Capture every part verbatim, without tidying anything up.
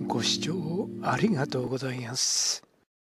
ご視聴ありがとうございます。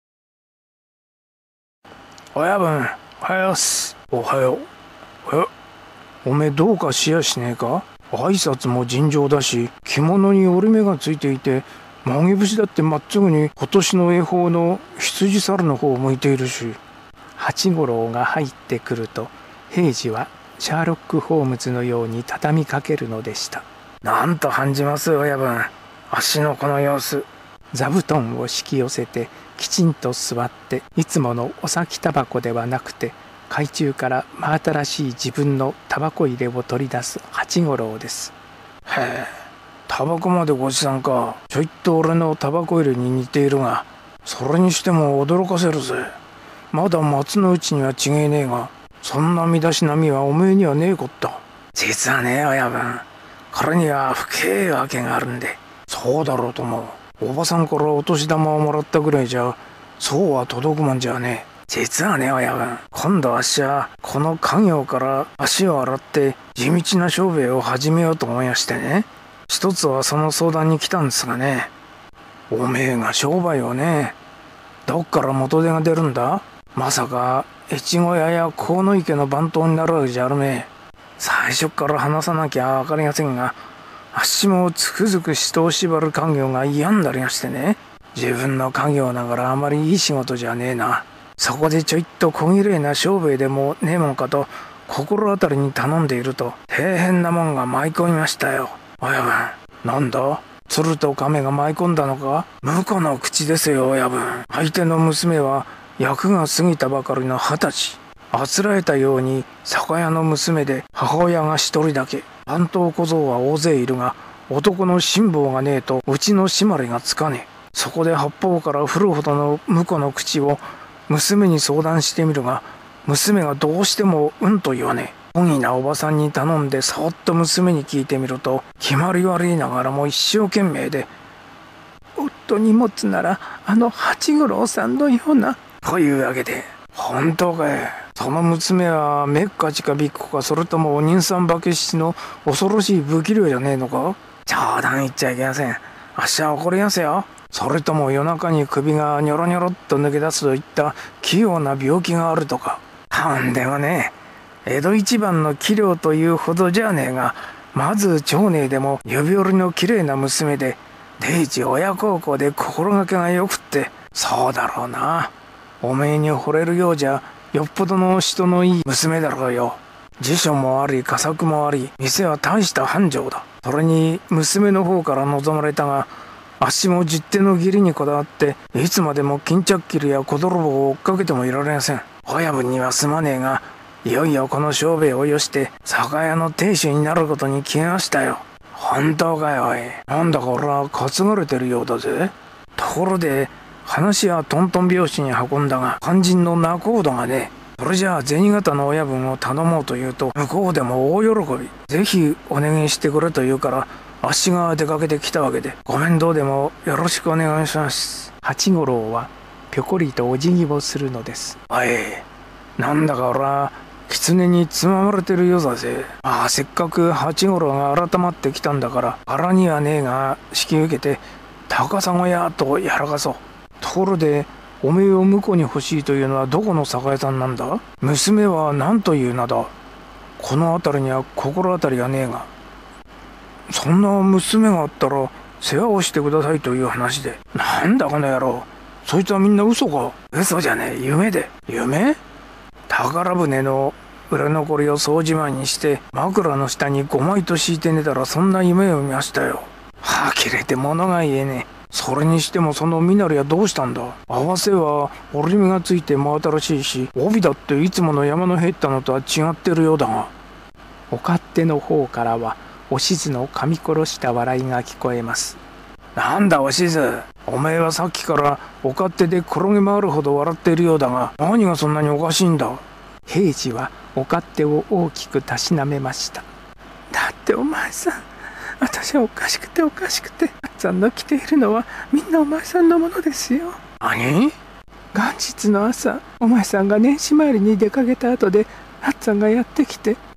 親分、おはようっす。おはよう。え、おめえどうかしやしねえか？挨拶も尋常だし、着物に折り目がついていて、曲げ節だってまっつぐに今年の恵方の羊猿の方を向いているし。八五郎が入ってくると、平次はシャーロック・ホームズのように畳みかけるのでした。なんと感じます親分、足のこの様子。座布団を引き寄せてきちんと座って、いつものお先タバコではなくて懐中から真新しい自分のタバコ入れを取り出す八五郎です。へえ、タバコまでご持参か。ちょいと俺のタバコ入れに似ているが、それにしても驚かせるぜ。まだ松の内には違えねえが、そんな身だしなみはおめえにはねえこった。実はね親分、これには深えわけがあるんで。そうだろうとも。おばさんからお年玉をもらったぐらいじゃそうは届くもんじゃねえ。実はね親分、今度あっしはこの家業から足を洗って地道な商売を始めようと思いましてね。一つはその相談に来たんですがね。おめえが商売をね、どっから元手が出るんだ？まさか越後屋や河池の番頭になるわけじゃあるめえ。最初から話さなきゃ分かりませんが、あっしもつくづく人を縛る家業が嫌になりましてね。自分の家業ながらあまりいい仕事じゃねえな。そこでちょいと小綺麗な商売でもねえもんかと心当たりに頼んでいると、大変なもんが舞い込みましたよ親分。なんだ、鶴と亀が舞い込んだのか？婿の口ですよ親分。相手の娘は役が過ぎたばかりの二十歳。あつらえたように酒屋の娘で、母親が一人だけ。番頭小僧は大勢いるが、男の辛抱がねえとうちの締まりがつかねえ。そこで八方から降るほどの婿の口を娘に相談してみるが、娘がどうしてもうんと言わねえ。小気なおばさんに頼んでそっと娘に聞いてみると、決まり悪いながらも一生懸命で、夫に持つならあの八五郎さんのようなというわけで。本当かい？その娘はめっかちかびっこか、それともお人さん化けしの恐ろしい不器量じゃねえのか？冗談言っちゃいけません。あっしは怒りますよ。それとも夜中に首がニョロニョロっと抜け出すといった器用な病気があるとか。とんでもねえ。江戸一番の器量というほどじゃねえが、まず町内でも指折りのきれいな娘で、第一親孝行で心がけがよくって。そうだろうな。おめえに惚れるようじゃよっぽどの人のいい娘だろうよ。辞書もあり佳作もあり、店は大した繁盛だ。それに娘の方から望まれたが、あっしも十手の義理にこだわって、いつまでも巾着切りや小泥棒を追っかけてもいられません。親分にはすまねえが、いよいよこの商売をよして酒屋の亭主になることに決めましたよ。本当かよおい。なんだか俺は担がれてるようだぜ。ところで話はトントン拍子に運んだが、肝心の仲人がね、それじゃあ銭形の親分を頼もうと言うと、向こうでも大喜び。ぜひお願いしてくれと言うから、あっしが出かけてきたわけで、ご面倒でもよろしくお願いします。八五郎はぴょこりとお辞儀をするのです。おい、なんだか俺は狐につままれてるようだぜ。ああ、せっかく八五郎が改まってきたんだから、腹にはねえが引き受けて高砂屋とやらかそう。ところでおめえを婿に欲しいというのはどこの酒屋さんなんだ？娘は何という名だ？この辺りには心当たりがねえが。そんな娘があったら世話をしてくださいという話で。なんだこの野郎、そいつはみんな嘘か？嘘じゃねえ、夢で。夢？宝船の売れ残りを総じまいにして枕の下にごまいと敷いて寝たら、そんな夢を見ましたよ。呆れて物が言えねえ。それにしてもその身なりはどうしたんだ？合わせは折り目がついて真新しいし、帯だっていつもの山の減ったのとは違ってるようだが。お勝手の方からはおしずの噛み殺した笑いが聞こえます。なんだおしず、おめえはさっきからお勝手で転げ回るほど笑っているようだが、何がそんなにおかしいんだ？平次はお勝手を大きくたしなめました。だってお前さん、私はおかしくておかしくて、あっつぁんの着ているのはみんなお前さんのものですよ。何？元日の朝、お前さんが年始参りに出かけた後で、あっつぁんがやってきて、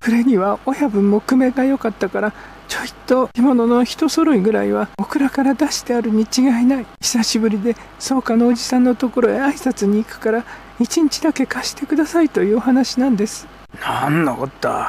暮れには親分も工面が良かったから、ちょいと着物の一揃いぐらいはお蔵から出してあるに違いない。久しぶりで草加のおじさんのところへ挨拶に行くから一日だけ貸してくださいというお話なんです。 なんだこった。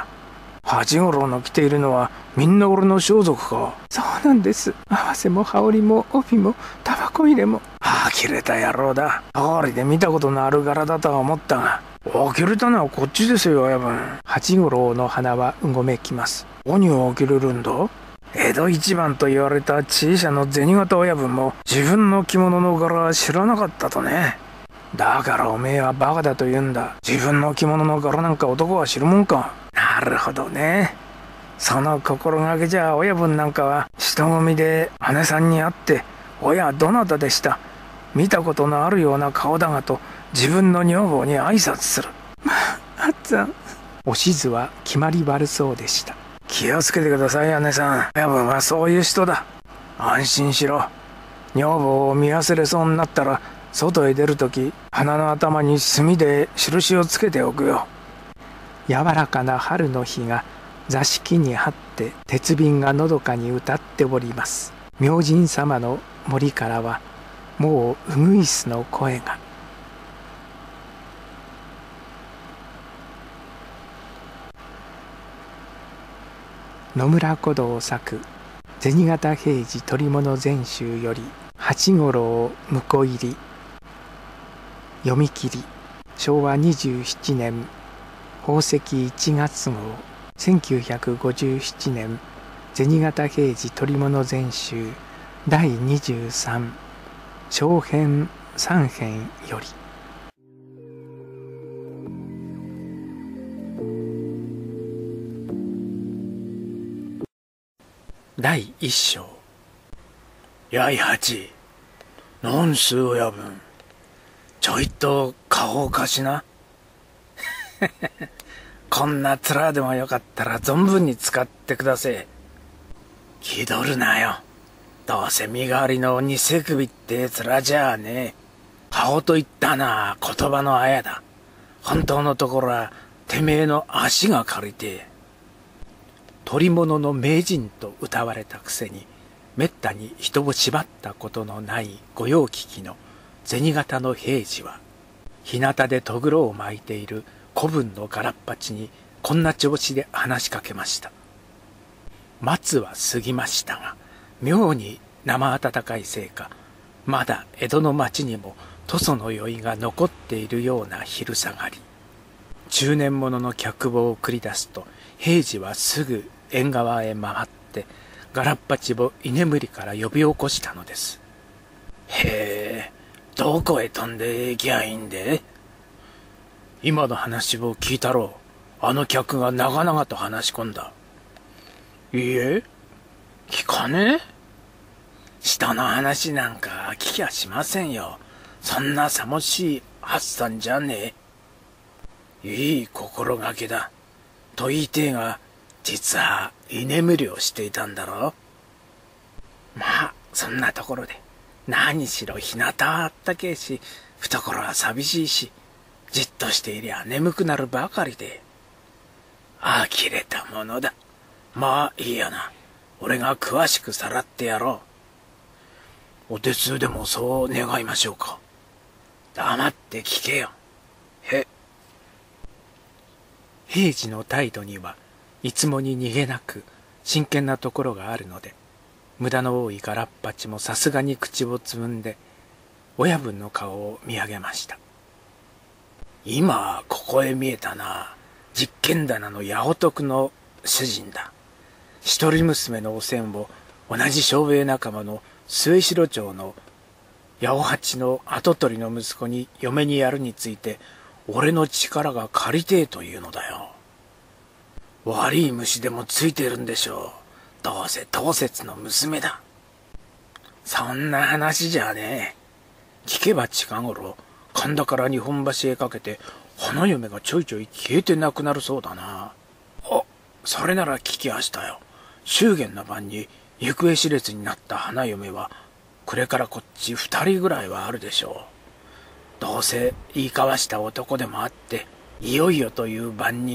八五郎の着ているのはみんな俺の装束か。 そうなんです。合わせも羽織も帯もタバコ入れも。 あきれた野郎だ。通りで見たことのある柄だとは思ったが、呆れたのはこっちですよ親分。 八五郎の鼻はうごめきます。 何を呆れるんだ。江戸一番と言われた小さな銭形親分も自分の着物の柄は知らなかったとね。だからおめえはバカだと言うんだ。自分の着物の柄なんか男は知るもんか。なるほどね。その心がけじゃ親分なんかは人混みで姉さんに会って「親どなたでした？見たことのあるような顔だが」と自分の女房に挨拶する。 まああっつぁん。おしずは決まり悪そうでした。 気をつけてください姉さん。親分はそういう人だ。安心しろ。女房を見忘れそうになったら外へ出るとき鼻の頭に墨で印をつけておくよ。 柔らかな春の日が座敷に張って鉄瓶がのどかに歌っております。明神様の森からはもうウグイスの声が。野村古道作銭形平次捕物全集より八五郎婿入り読み切り。しょうわにじゅうななねん宝石いちがつごう、せんきゅうひゃくごじゅうななねん銭形平次捕物全集だいにじゅうさん小編さん編より。だいいっ章。 やい八、なんす親分。ちょいと顔を貸しな。こんな面でもよかったら存分に使ってくだせえ。気取るなよ。どうせ身代わりの偽首って面じゃあねえ。顔と言ったな言葉のあやだ。本当のところはてめえの足が借りてえ。 捕物の名人と謳われたくせにめったに人を縛ったことのない御用聞きの銭形の平次は日向でとぐろを巻いている子分のガラッパチにこんな調子で話しかけました。松は過ぎましたが妙に生暖かいせいかまだ江戸の町にも土佐の酔いが残っているような昼下がり。中年者の客を送り出すと平次はすぐ縁側へ回ってガラッパチを居眠りから呼び起こしたのです。 へえ、どこへ飛んで行きゃいいんで？今の話を聞いたろう。あの客が長々と話し込んだ。いいえ、聞かねえ。人の話なんか聞きゃしませんよ。そんなさもしい発散じゃねえ。いい心がけだ。と言いてえが、実は居眠りをしていたんだろう。まあそんなところで何しろ日向はあったけえし懐は寂しいしじっとしていりゃ眠くなるばかりで。呆れたものだ。まあいいやな。俺が詳しくさらってやろう。お手数でもそう願いましょうか。黙って聞けよ。へ。 平次の態度にはいつもに逃げなく真剣なところがあるので無駄の多いガラッパチもさすがに口をつむんで親分の顔を見上げました。 今ここへ見えたな実験棚の八百徳の主人だ。一人娘のおせんを同じ商兵仲間の末城町の八百八の跡取りの息子に嫁にやるについて俺の力が借りてえというのだよ。悪い虫でもついてるんでしょう。どうせ当節の娘だ。そんな話じゃねえ。聞けば近頃神田から日本橋へかけて花嫁がちょいちょい消えてなくなるそうだな。あ、それなら聞きましたよ。祝言の晩に行方知れずになった花嫁はこれからこっち二人ぐらいはあるでしょう。どうせ言い交わした男でもあっていよいよという晩に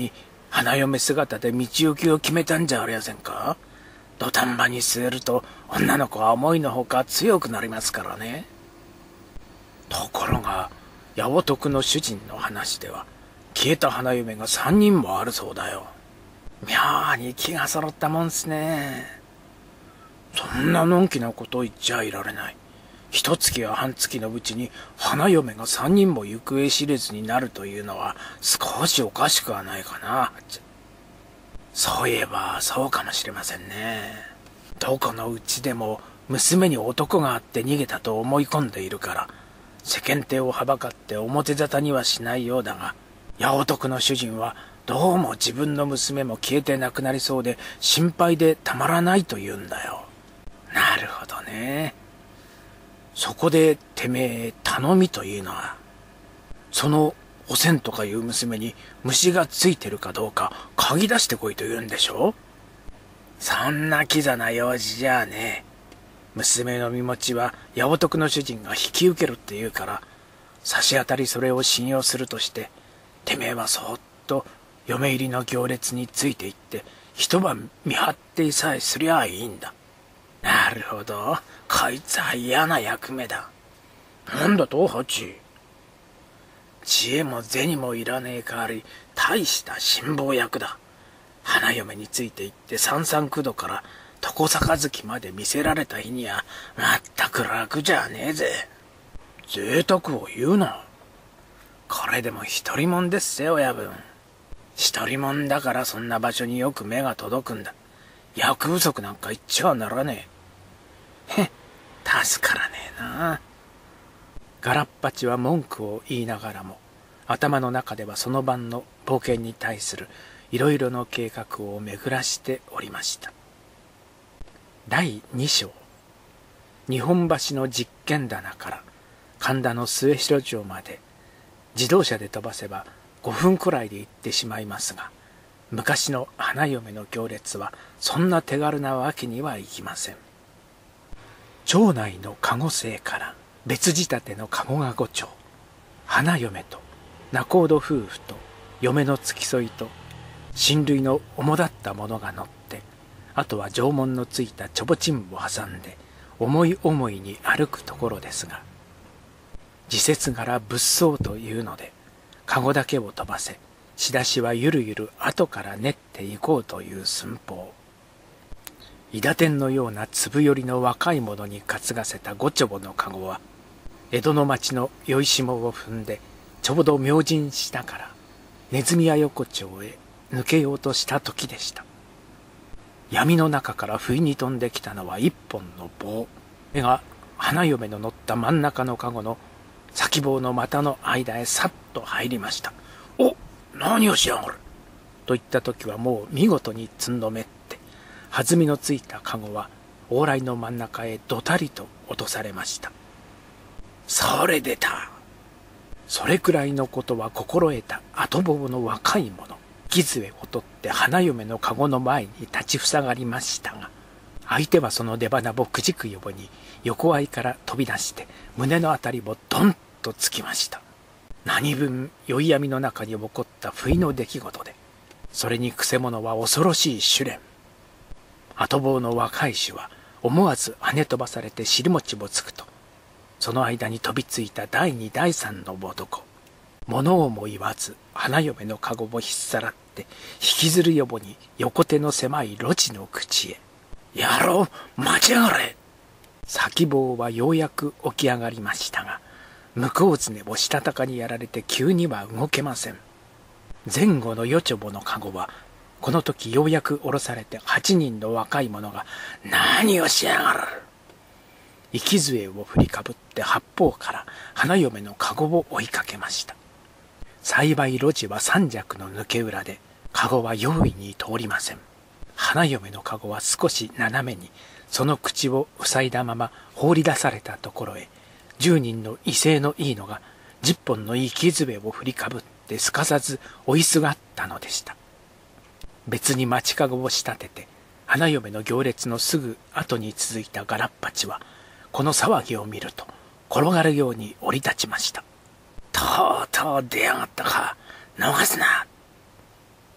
花嫁姿で道行きを決めたんじゃありませんか。土壇場に据えると女の子は思いのほか強くなりますからね。ところが八百徳の主人の話では消えた花嫁が三人もあるそうだよ。妙に気が揃ったもんすね。そんなのんきなことを言っちゃいられない。一月や半月のうちに花嫁が三人も行方知れずになるというのは少しおかしくはないかな。そういえばそうかもしれませんね。どこのうちでも娘に男があって逃げたと思い込んでいるから世間体をはばかって表沙汰にはしないようだが、八百徳の主人はどうも自分の娘も消えてなくなりそうで心配でたまらないと言うんだよ。なるほどね。そこでてめえ頼みというのは、そのおせんとかいう娘に虫がついてるかどうか嗅ぎ出してこいと言うんでしょ。そんなキザな用事じゃあねえ。娘の身持ちは八百徳の主人が引き受けるって言うから、差し当たりそれを信用するとして、てめえはそーっと嫁入りの行列についていって一晩見張っていさえすりゃいいんだ。なるほど、こいつは嫌な役目だ。なんだとハチ。知恵も銭もいらねえ代わり大した辛抱役だ。花嫁についていって三三九度から床杯まで見せられた日にはまったく楽じゃねえぜ。贅沢を言うな。これでも一人もんですぜ親分。一人もんだからそんな場所によく目が届くんだ。役不足なんか言っちゃならねえ。へっ、助からねえな。ガラッパチは文句を言いながらも頭の中ではその晩の冒険に対するいろいろの計画を巡らしておりました。だいに章、日本橋の実験棚から神田の末広町まで自動車で飛ばせばごふんくらいで行ってしまいますが、昔の花嫁の行列はそんな手軽なわけにはいきません。町内の籠生から別仕立ての籠がご丁、花嫁と仲人夫婦と嫁の付き添いと親類の主だったものが乗って、あとは縄文のついたちょぼちんを挟んで思い思いに歩くところですが、時節柄物騒というので籠だけを飛ばせ、仕出しはゆるゆる後から練っていこうという寸法。伊達天のような粒寄りの若い者に担がせたごちょぼの籠は江戸の町の酔い霜を踏んでちょうど明神下からネズミ屋横丁へ抜けようとした時でした。闇の中から不意に飛んできたのは一本の棒。目が花嫁の乗った真ん中の籠の先棒の股の間へさっと入りました。お、何をしやがるといった時はもう見事につんのめって弾みのついた籠は往来の真ん中へどたりと落とされました。それでた。それくらいのことは心得た後棒の若い者、木杖を取って花嫁の籠の前に立ちふさがりましたが、相手はその出鼻をくじくように横合いから飛び出して胸のあたりをドンとつきました。何分宵闇の中に起こった不意の出来事で、それにくせ者は恐ろしい試練。後棒の若い種は思わず跳ね飛ばされて尻餅をつくと、その間に飛びついた第二第三の男、物をも言わず花嫁の籠を引っさらって引きずるよぼに横手の狭い路地の口へ。野郎、待ちやがれ。先棒はようやく起き上がりましたが、向こうずねをしたたかにやられて急には動けません。前後のよちょぼの籠はこの時ようやく下ろされて八人の若い者が「何をしやがる!」息杖を振りかぶって八方から花嫁の籠を追いかけました。幸い路地は三尺の抜け裏で籠は容易に通りません。花嫁の籠は少し斜めにその口を塞いだまま放り出されたところへ、十人の威勢のいいのが十本の息杖を振りかぶってすかさず追いすがったのでした。別に町かごを仕立てて花嫁の行列のすぐ後に続いたガラッパチはこの騒ぎを見ると転がるように降り立ちました。とうとう出やがったか、逃すな。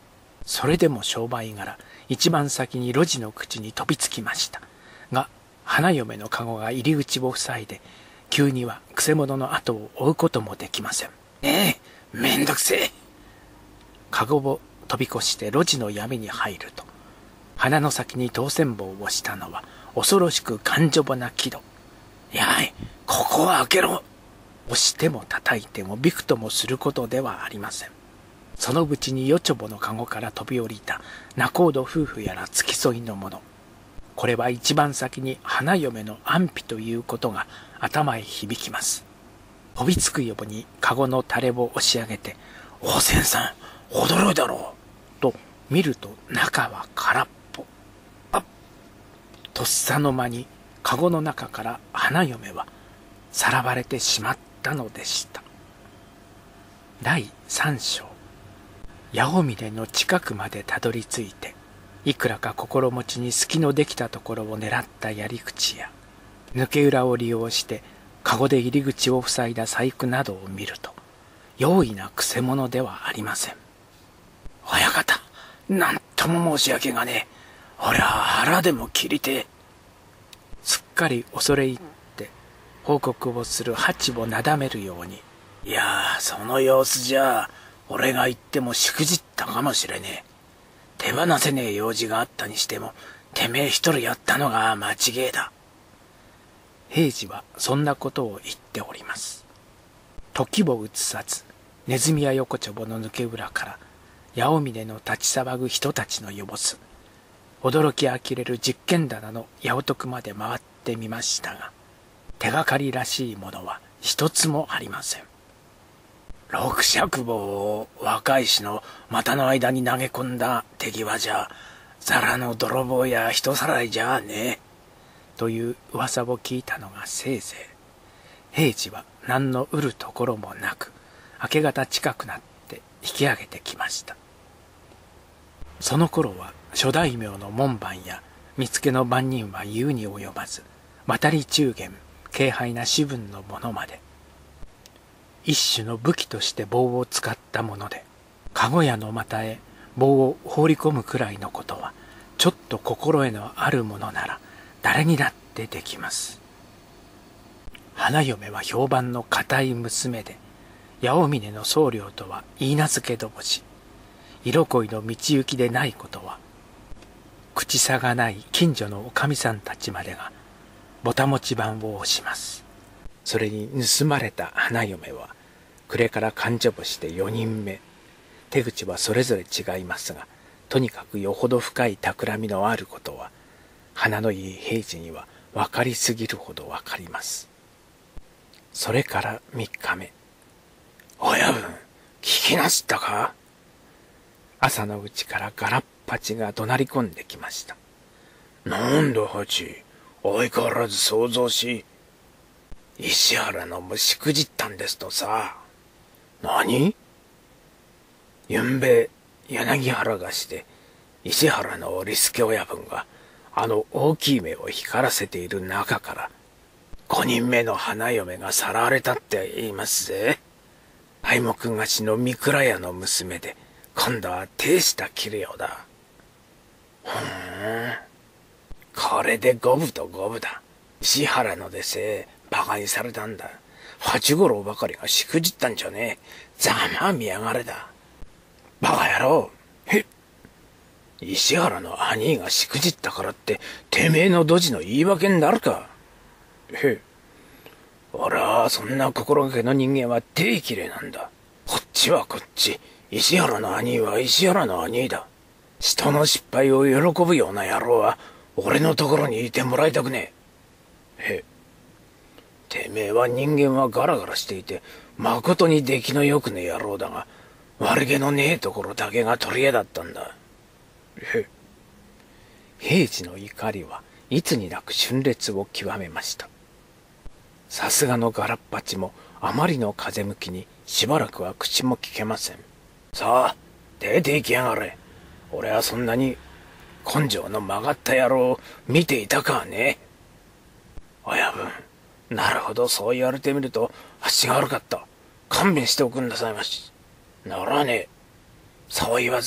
それでも商売柄、一番先に路地の口に飛びつきました。が、花嫁の籠が入り口を塞いで、急にはくせ者の後を追うこともできません。ねえ、めんどくせえ。籠を飛び越して路地の闇に入ると、鼻の先に当選棒をしたのは恐ろしく感情な木戸。やい、ここは開けろ。押しても叩いてもびくともすることではありません。そのうちによちょぼの籠から飛び降りた仲人夫婦やら付き添いの者。これは一番先に花嫁の安否ということが頭へ響きます。飛びつくように籠のタレを押し上げて、おせんさん、驚いだろう。と見ると中は空っぽ。あっとっさの間に籠の中から花嫁はさらわれてしまったのでした。だいさん章。八百峰の近くまでたどり着いて、いくらか心持ちに隙のできたところを狙ったやり口や、抜け裏を利用して籠で入り口を塞いだ細工などを見ると、容易なくせ者ではありません。親方、なんとも申し訳がねえ。俺は腹でも切りてえ。すっかり恐れ入って報告をする八をなだめるように、いやー、その様子じゃ俺が言ってもしくじったかもしれねえ。手放せねえ用事があったにしても、てめえ一人やったのが間違いだ。平次はそんなことを言っております。時を移さず、ネズミや横丁の抜け裏から八百峰の立ち騒ぐ人たちの様子、驚きあきれる実験棚の八百徳まで回ってみましたが、手がかりらしいものは一つもありません。六尺棒を若い氏の股の間に投げ込んだ手際じゃ、ザラの泥棒や人さらいじゃねえ。という噂を聞いたのがせいぜい。平次は何の得るところもなく、明け方近くなって引き上げてきました。その頃は諸大名の門番や見つけの番人は言うに及ばず、渡り中間、軽輩な士分の者まで、一種の武器として棒を使ったもので、籠屋の股へ棒を放り込むくらいのことは、ちょっと心得のあるものなら誰にだってできます。花嫁は評判の固い娘で、八百峰の僧侶とは言い名付けどぼし、色恋の道行きでないことは、口さがない近所のおかみさんたちまでがぼたもち番を押します。それに盗まれた花嫁は暮れから勘定干してよにんめ。手口はそれぞれ違いますが、とにかくよほど深い企みのあることは鼻のいい平次には分かりすぎるほど分かります。それからみっかめ。親分、聞きなすったか。朝のうちからガラッパチが怒鳴り込んできました。なんだハチ、相変わらず想像し、石原のもしくじったんですとさ。何？ゆんべ柳原がして石原の織助親分があの大きい目を光らせている中から五人目の花嫁がさらわれたって言いますぜ。愛目貸しの三倉屋の娘で、今度は手下切るようだ。ふーん、これで五分と五分だ。石原のでせえバカにされたんだ。八五郎ばかりがしくじったんじゃねえ。ざまあ見やがれだ。バカ野郎。へっ。石原の兄がしくじったからっててめえのドジの言い訳になるか。へっ。俺はそんな心がけの人間は手きれいなんだ。こっちはこっち。石原の兄は石原の兄だ。人の失敗を喜ぶような野郎は俺のところにいてもらいたくねえ。へっ。てめえは人間はガラガラしていてまことに出来のよくねえ野郎だが、悪気のねえところだけが取り柄だったんだ。へっ。平次の怒りはいつになく峻烈を極めました。さすがのガラッパチもあまりの風向きにしばらくは口も聞けません。さあ出て行きやがれ。俺はそんなに根性の曲がった野郎を見ていたかね。親分、なるほど、そう言われてみるとあっしが悪かった。勘弁しておくんなさいまし。ならねえ。そう言わずに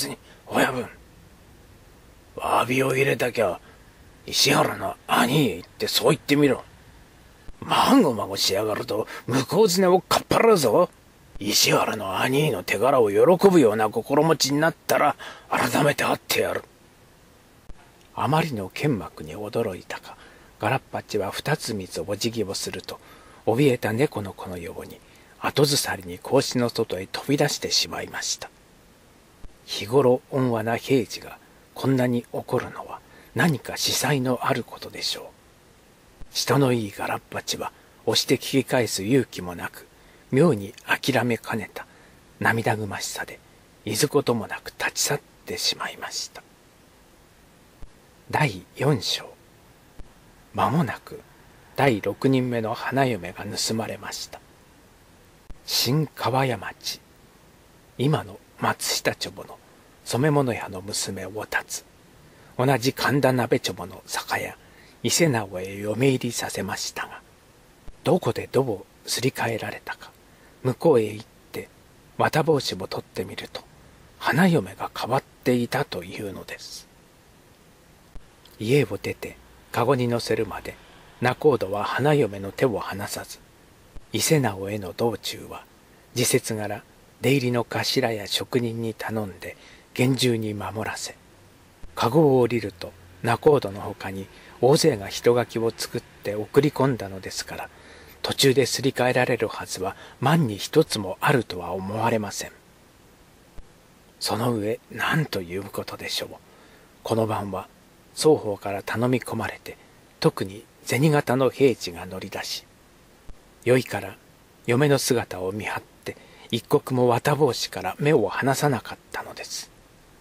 親分、詫びを入れたきゃ、石原の兄へ行ってそう言ってみろ。まごまごしやがると向こう綱をかっぱらうぞ。石原の兄の手柄を喜ぶような心持ちになったら改めて会ってやる。あまりの剣幕に驚いたか、ガラッパッチは二つ三つお辞儀をすると、怯えた猫の子のように後ずさりに格子の外へ飛び出してしまいました。日頃温和な平次がこんなに怒るのは何か司祭のあることでしょう。人のいいガラッパチは押して聞き返す勇気もなく、妙に諦めかねた涙ぐましさでいずこともなく立ち去ってしまいました。だいよん章。間もなくだいろくにんめの花嫁が盗まれました。新川谷町、今の松下町の染め物屋の娘を立つ、同じ神田鍋町の酒屋伊勢直へ嫁入りさせましたが、どこでどうすり替えられたか、向こうへ行って綿帽子を取ってみると花嫁が変わっていたというのです。家を出て籠に乗せるまで仲人は花嫁の手を離さず、伊勢直への道中は時節柄出入りの頭や職人に頼んで厳重に守らせ、籠を降りると仲人のほかに大勢が人書きを作って送り込んだのですから、途中ですり替えられるはずは万に一つもあるとは思われません。その上何ということでしょう。この晩は双方から頼み込まれて、特に銭形の平次が乗り出し、酔いから嫁の姿を見張って一刻も綿帽子から目を離さなかったのです。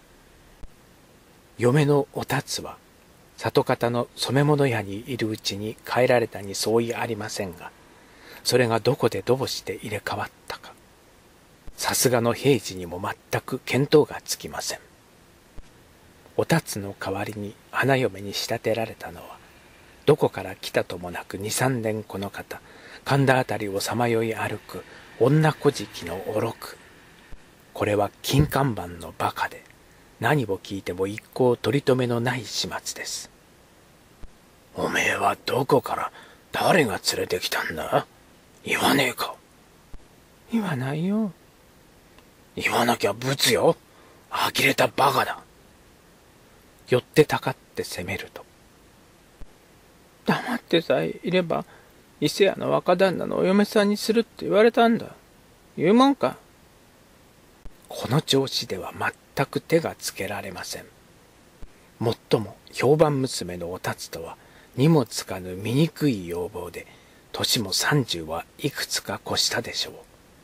嫁のお辰は里方の染め物屋にいるうちに帰られたに相違ありませんが、それがどこでどうして入れ替わったか、さすがの平次にも全く見当がつきません。お辰の代わりに花嫁に仕立てられたのは、どこから来たともなく二三年この方、神田あたりをさまよい歩く女小敷のおろく。これは金看板のバカで、何を聞いても一向取り留めのない始末です。おめえはどこから誰が連れてきたんだ？言わねえか。 言わないよ。 言わなきゃぶつよ。呆れたバカだ。 寄ってたかって責めると、黙ってさえいれば伊勢屋の若旦那のお嫁さんにするって言われたんだ。言うもんか。 この調子では全く手がつけられません。もっとも評判娘のお辰とは荷もつかぬ醜い要望で、年も三十はいくつか越したでしょう。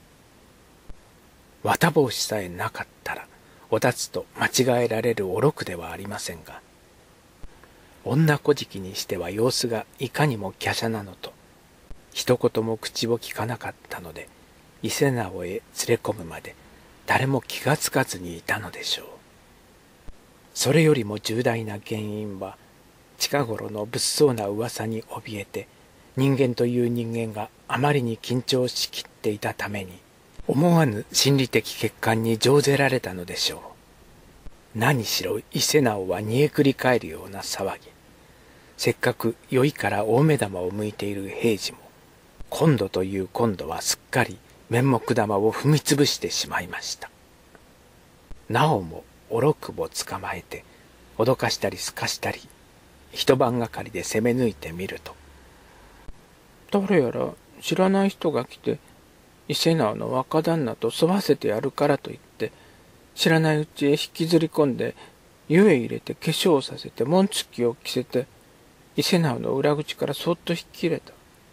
綿帽子さえなかったらお辰と間違えられるおろくではありませんが、女小敷にしては様子がいかにも華奢なのと、一言も口を聞かなかったので、伊勢直へ連れ込むまで誰も気がつかずにいたのでしょう。それよりも重大な原因は、近頃の物騒な噂に怯えて、人間という人間があまりに緊張しきっていたために、思わぬ心理的欠陥に乗ぜられたのでしょう。何しろ伊勢直は煮えくり返るような騒ぎ。せっかく酔いから大目玉を向いている平次も、今度という今度はすっかり面目玉を踏みつぶしてしまいました。なおもおろくを捕まえて脅かしたりすかしたり、一晩がかりで攻め抜いてみると、 誰やら知らない人が来て、伊勢直の若旦那と沿わせてやるからと言って、知らないうちへ引きずり込んで湯へ入れて化粧をさせて紋付きを着せて、伊勢直の裏口からそっと引き入れた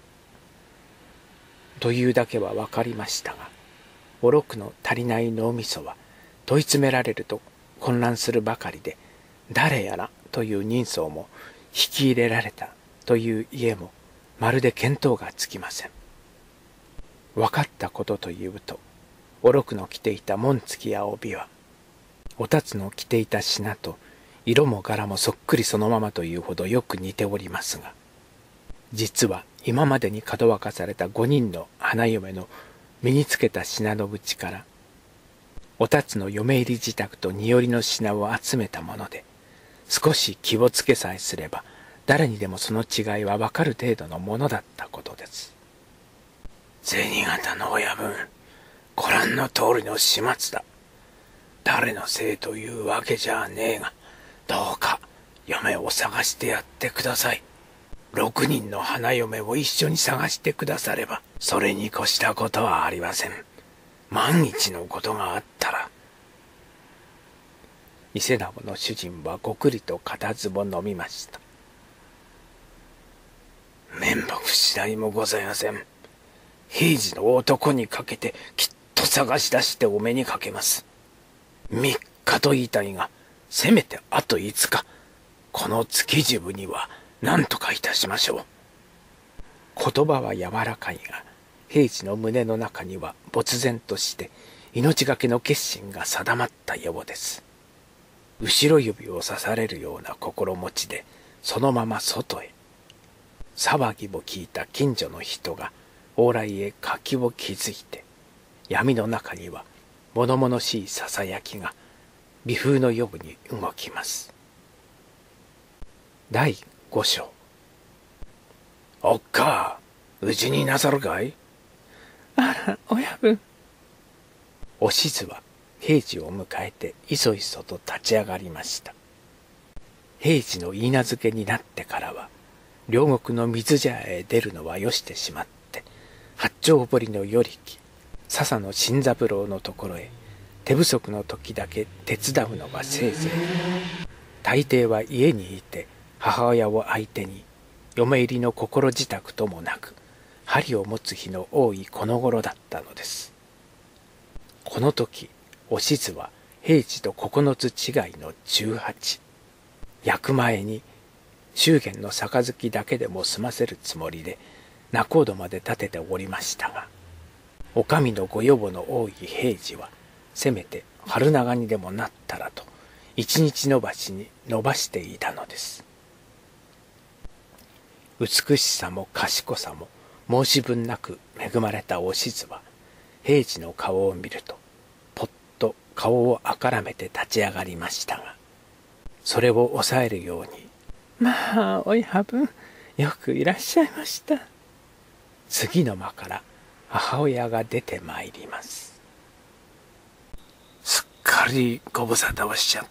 というだけは分かりましたが、おろくの足りない脳みそは問い詰められると混乱するばかりで、誰やらという人相も引き入れられたという家もまるで見当がつきません。分かったことというと、おろくの着ていた紋付きや帯は、お辰の着ていた品と色も柄もそっくりそのままというほどよく似ておりますが、実は今までにかどわかされた五人の花嫁の身につけた品のうちから、 おたつの嫁入り自宅と荷寄りの品を集めたもので、少し気をつけさえすれば誰にでもその違いはわかる程度のものだったことです。銭形の親分、ご覧の通りの始末だ。誰のせいというわけじゃねえが、どうか嫁を探してやってください。六人の花嫁を一緒に探してくだされば、それに越したことはありません。万一のことがあったら。伊勢直の主人はごくりと固唾を飲みました。面目次第もございません。平次の男にかけてきっと探し出してお目にかけます。三日と言いたいが、せめてあと五日、この月時分には何とかいたしましょう。言葉は柔らかいが、平次の胸の中には没然として命がけの決心が定まったようです。後ろ指を刺されるような心持ちでそのまま外へ。騒ぎを聞いた近所の人が往来へ柿を築いて、闇の中には物々しいささやきが微風のように動きます。だいご章。おっか、うちになさるかい？ あら、親分。 おしずは平次を迎えていそいそと立ち上がりました。平次の言い名付けになってからは、両国の水茶屋へ出るのはよしてしまって、八丁堀の与力、笹野新三郎のところへ、手不足の時だけ手伝うのはせいぜい。大抵は家にいて母親を相手に、嫁入りの心支度ともなく、針を持つ日の多いこの頃だったのです。この時、おしずは平次と九つ違いの十八。焼く前に、祝言の杯だけでも済ませるつもりで、仲人まで立てておりましたが、お上のご予母の多い平次は、せめて春長にでもなったらと、一日延ばしに伸ばしていたのです。美しさも賢さも申し分なく恵まれたおしずは、平次の顔を見ると、ぽっと顔をあからめて立ち上がりましたが、それを抑えるように、 まあ、親分、よくいらっしゃいました。 次の間から母親が出てまいります。すっかりご無沙汰をしちゃった。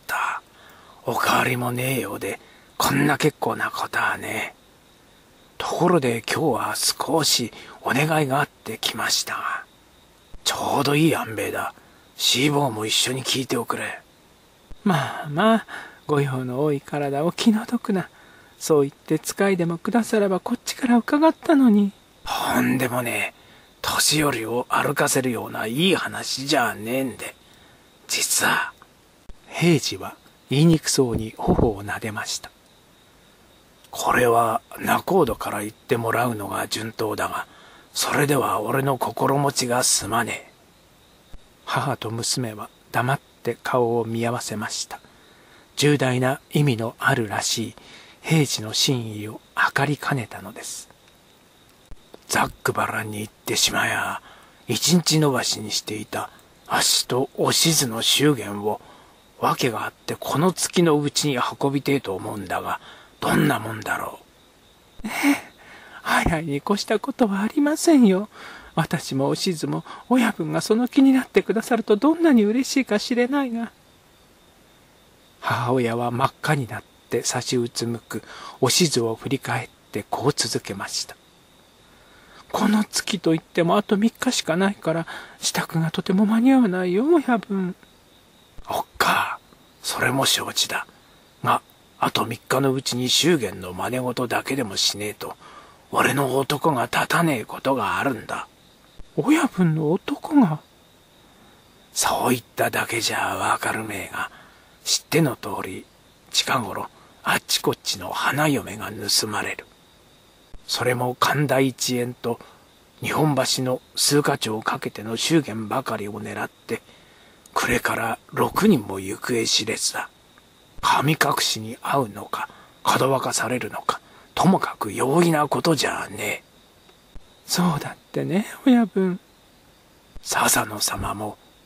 おかわりもねえようで、こんな結構なことはね。ところで今日は少しお願いがあってきましたが、ちょうどいい安兵衛だ。シーボーも一緒に聞いておくれ。 まあまあ、ご用の多い体を気の毒な。そう言って使いでもくださればこっちから伺ったのに。 ほんでもね、年寄りを歩かせるようないい話じゃねえんで。実は、平次は言いにくそうに頬を撫でました。これは仲人から言ってもらうのが順当だが、それでは俺の心持ちがすまねえ。母と娘は黙って顔を見合わせました。重大な意味のあるらしい平次の真意を計りかねたのです。ざっくばらんに言ってしまや、一日延ばしにしていたあっしとおしずの祝言を、訳があってこの月のうちに運びてえと思うんだが、どんなもんだろう。ええ、早いに越したことはありませんよ。私もおしずも親分がその気になってくださるとどんなに嬉しいかしれないが。母親は真っ赤になって差しうつむくおしずを振り返ってこう続けました。この月といってもあと三日しかないから支度がとても間に合わないよ、親分。おっか、それも承知だ。が、あと三日のうちに祝言の真似事だけでもしねえと、俺の男が立たねえことがあるんだ。 親分の男が？ そう言っただけじゃわかるめえが、知っての通り、近頃、あっちこっちの花嫁が盗まれる。それも神田一円と日本橋の数か町をかけての祝言ばかりを狙って、暮れから六人も行方知れずだ。神隠しに遭うのか、かどわかされるのか、ともかく容易なことじゃねえ。 そうだってね、親分。 笹野様も、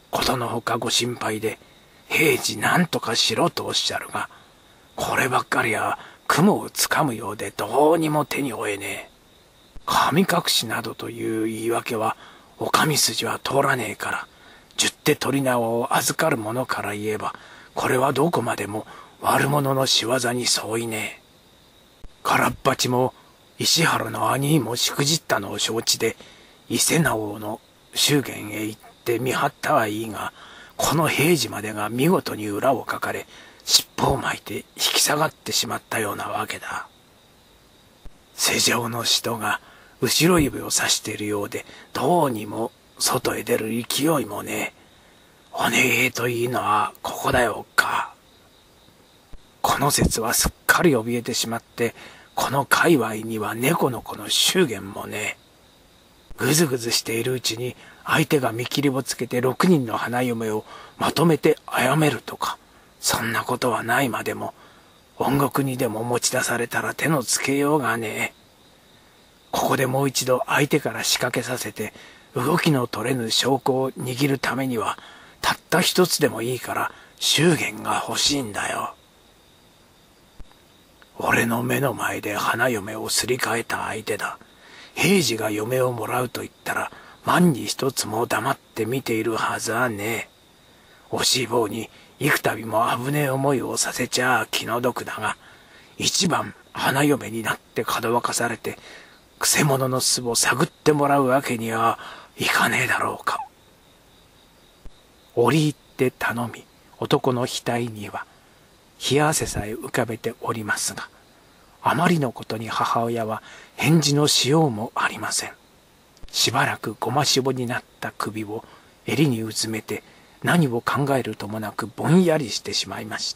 ことのほかご心配で平次何とかしろとおっしゃるが、こればっかりは雲をつかむようでどうにも手に負えねえ。神隠しなどという言い訳はお上筋は通らねえから、十手取り縄を預かる者から言えば、これはどこまでも悪者の仕業に相違ねえ。空っ鉢も石原の兄にもしくじったのを承知で伊勢直の祝言へ行って見張ったはいいが、この平次までが見事に裏をかかれ、尻尾を巻いて引き下がってしまったようなわけだ。世情の人が後ろ指をさしているようで、どうにも外へ出る勢いもねえ。お願えといいのはここだよおっか。この説はすっかり怯えてしまって、この界隈には猫の子の祝言もねえ。ぐずぐずしているうちに相手が見切りをつけて六人の花嫁をまとめて殺めるとか、そんなことはないまでも、音楽にでも持ち出されたら手のつけようがねえ。ここでもう一度相手から仕掛けさせて、動きの取れぬ証拠を握るためには、たった一つでもいいから祝言が欲しいんだよ。俺の目の前で花嫁をすり替えた相手だ。平次が嫁をもらうと言ったら、万に一つも黙って見ているはずはねえ。惜しい棒に幾度も危ねえ思いをさせちゃ気の毒だが、一番花嫁になってかどわかされて、くせ者の巣を探ってもらうわけにはいかねえだろうか。折り入って頼み、男の額には冷や汗さえ浮かべておりますが、あまりのことに母親は返事のしようもありません。しばらくごましぼになった首を襟にうずめて、何を考えるともなくぼんやりしてしまいました。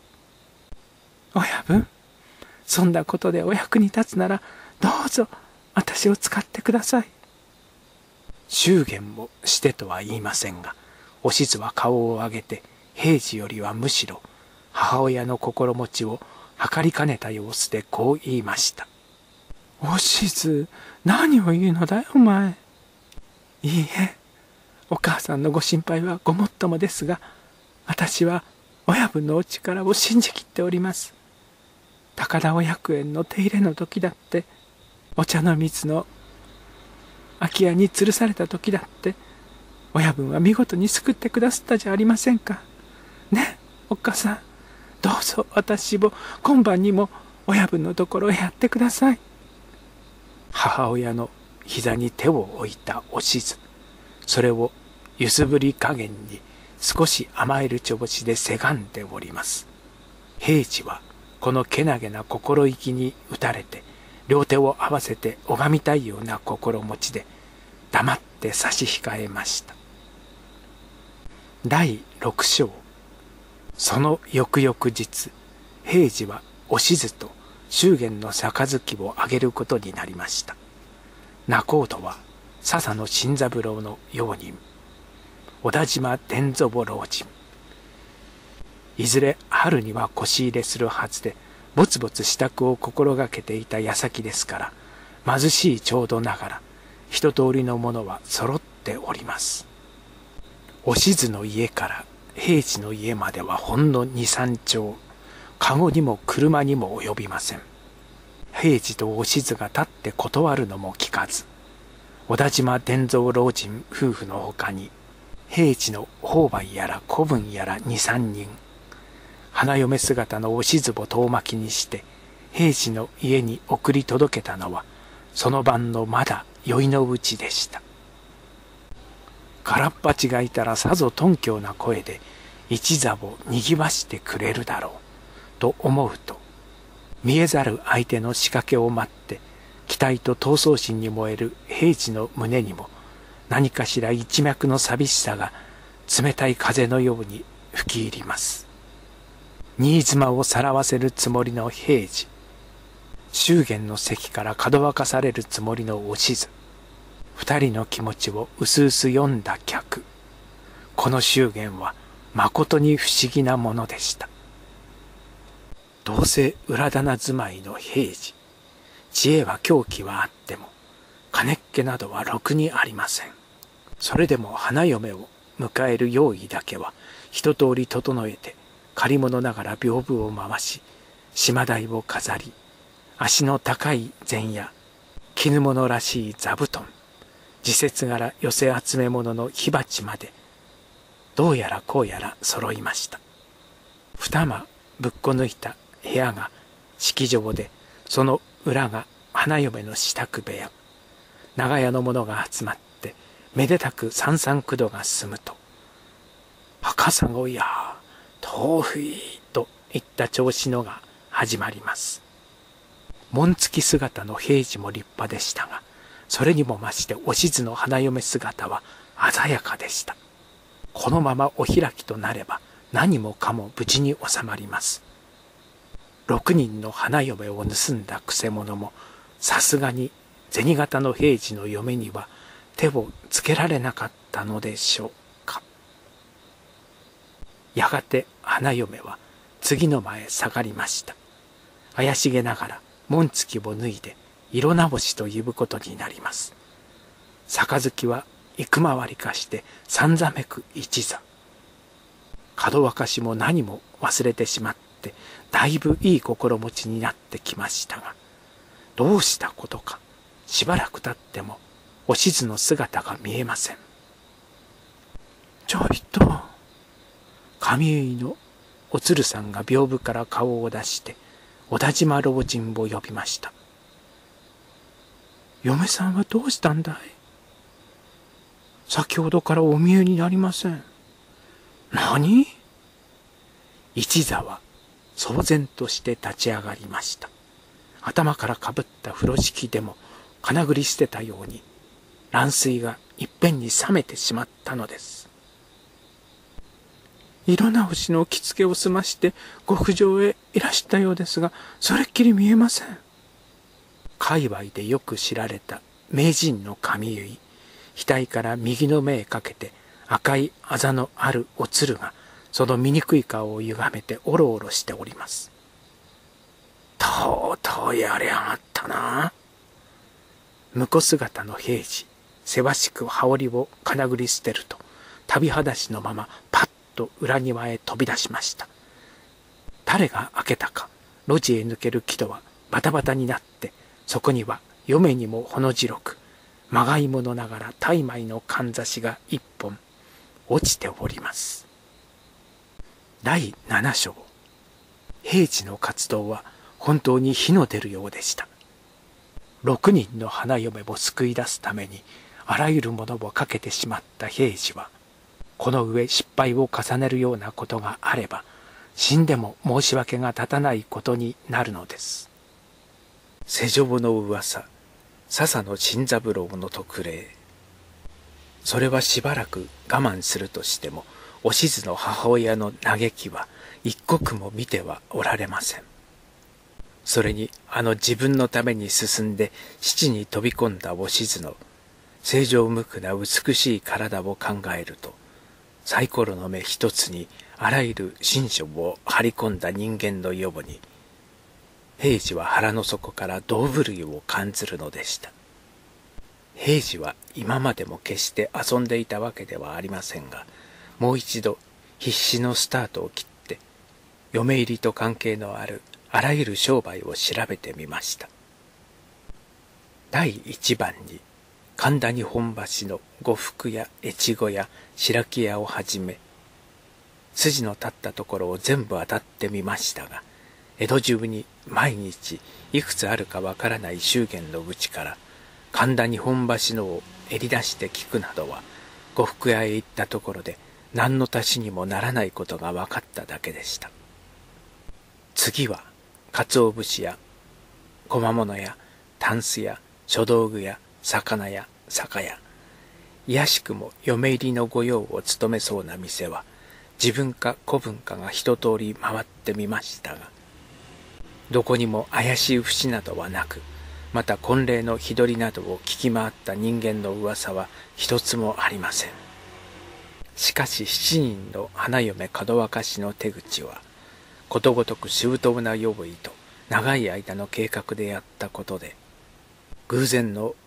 親分、そんなことでお役に立つなら、どうぞ私を使ってください。 祝言もしてとは言いませんが、おしずは顔を上げて、平次よりはむしろ母親の心持ちを測りかねた様子でこう言いました。 おしず、何を言うのだよお前。いいえ、お母さんのご心配はごもっともですが、私は親分のお力を信じきっております。高田お百円の手入れの時だって、お茶の蜜の空き家に吊るされた時だって、親分は見事に救ってくださったじゃありませんか。ねえ、おっかさん、どうぞ私を今晩にも親分のところへやってください。 母親の膝に手を置いたおしず、それを揺すぶり加減に少し甘える調子でせがんでおります。平次はこのけなげな心意気に打たれて、両手を合わせて拝みたいような心持ちで黙って差し控えました。だいろく章。その翌々日、平次はおしずと祝言の杯をあげることになりました。仲人は笹野新三郎の用人、小田島伝蔵老人。いずれ春には腰入れするはずで、ぼつぼつ支度を心がけていた矢先ですから、貧しいちょうどながら一通りのものは揃っております。おしずの家から平次の家まではほんの二三丁、かごにも車にも及びません。平次とおしずが立って断るのも聞かず、小田島伝蔵老人夫婦のほかに平次の朋輩やら子分やら二三人、花嫁姿のおしずを遠巻きにして平次の家に送り届けたのは、その晩のまだ宵のうちでした。空っ鉢がいたらさぞ頓強な声で一座をにぎわしてくれるだろうと思うと、見えざる相手の仕掛けを待って期待と闘争心に燃える平次の胸にも、何かしら一脈の寂しさが冷たい風のように吹き入ります。新妻をさらわせるつもりの平次、祝言の席からかどわかされるつもりのおしず、二人の気持ちをうすうす読んだ客。この祝言はまことに不思議なものでした。どうせ裏棚住まいの平次、知恵は狂気はあっても金っ気などはろくにありません。それでも花嫁を迎える用意だけは一通り整えて、借り物ながら屏風を回し、島台を飾り、足の高い前夜、絹物らしい座布団、時節柄寄せ集め物の火鉢まで、どうやらこうやら揃いました。二間ぶっこ抜いた部屋が式場で、その裏が花嫁の支度部屋。長屋の者が集まって、めでたく三々九度が済むと、赤さごや豆腐いといった調子のが始まります。紋付き姿の平次も立派でしたが、それにも増しておしずの花嫁姿は鮮やかでした。このままお開きとなれば何もかも無事に収まります。六人の花嫁を盗んだくせ者もさすがに銭形の平次の嫁には手をつけられなかったのでしょうか。やがて花嫁は次の間へ下がりました。怪しげながら紋付きを脱いで色直しということになります。杯は幾回りかして三座めく一座。門沸かしも何も忘れてしまってだいぶいい心持ちになってきましたが、どうしたことかしばらく経ってもおしずの姿が見えません。ちょいと、髪結いのおつるさんが屏風から顔を出して小田島老人を呼びました。嫁さんはどうしたんだい？先ほどからお見えになりません。何？一座は騒然として立ち上がりました。頭からかぶった風呂敷でも金繰り捨てたように乱水がいっぺんに冷めてしまったのです。色直しの着付けを済ましてご府上へいらしたようですが、それっきり見えません。界隈でよく知られた名人の髪結い、額から右の目へかけて赤いあざのあるおつるがその醜い顔を歪めておろおろしております。とうとうやりやがったな。婿姿の平次、せわしく羽織を金繰り捨てると、旅裸足のままパッと裏庭へ飛び出しました。誰が開けたか、路地へ抜ける木戸はバタバタになって、そこには嫁にもほの白く、まがいものながら大枚のかんざしが一本落ちております。だいなな章、平次の活動は本当に火の出るようでした。六人の花嫁を救い出すためにあらゆるものをかけてしまった平次は、この上失敗を重ねるようなことがあれば死んでも申し訳が立たないことになるのです。世上の噂、笹野新三郎の特例。それはしばらく我慢するとしても、おしずの母親の嘆きは一刻も見てはおられません。それにあの自分のために進んで父に飛び込んだおしずの正常無垢な美しい体を考えると、サイコロの目一つにあらゆる心象を張り込んだ人間の予母に、平次は腹の底から胴震いを感ずるのでした。平次は今までも決して遊んでいたわけではありませんが、もう一度必死のスタートを切って嫁入りと関係のあるあらゆる商売を調べてみました。第一番に神田日本橋の呉服や越後屋、白木屋をはじめ、筋の立ったところを全部当たってみましたが、江戸中に毎日いくつあるかわからない祝言のうちから神田日本橋のを襟出して聞くなどは、呉服屋へ行ったところで何の足しにもならないことが分かっただけでした。次は鰹節屋、小間物屋、タンス屋、書道具屋、魚屋、酒屋、いやしくも嫁入りの御用を務めそうな店は自分か子分かが一通り回ってみましたが、どこにも怪しい節などはなく、また婚礼の日取りなどを聞き回った人間の噂は一つもありません。しかし七人の花嫁門沸かしの手口はことごとくしぶとな予備と長い間の計画でやったことで、偶然の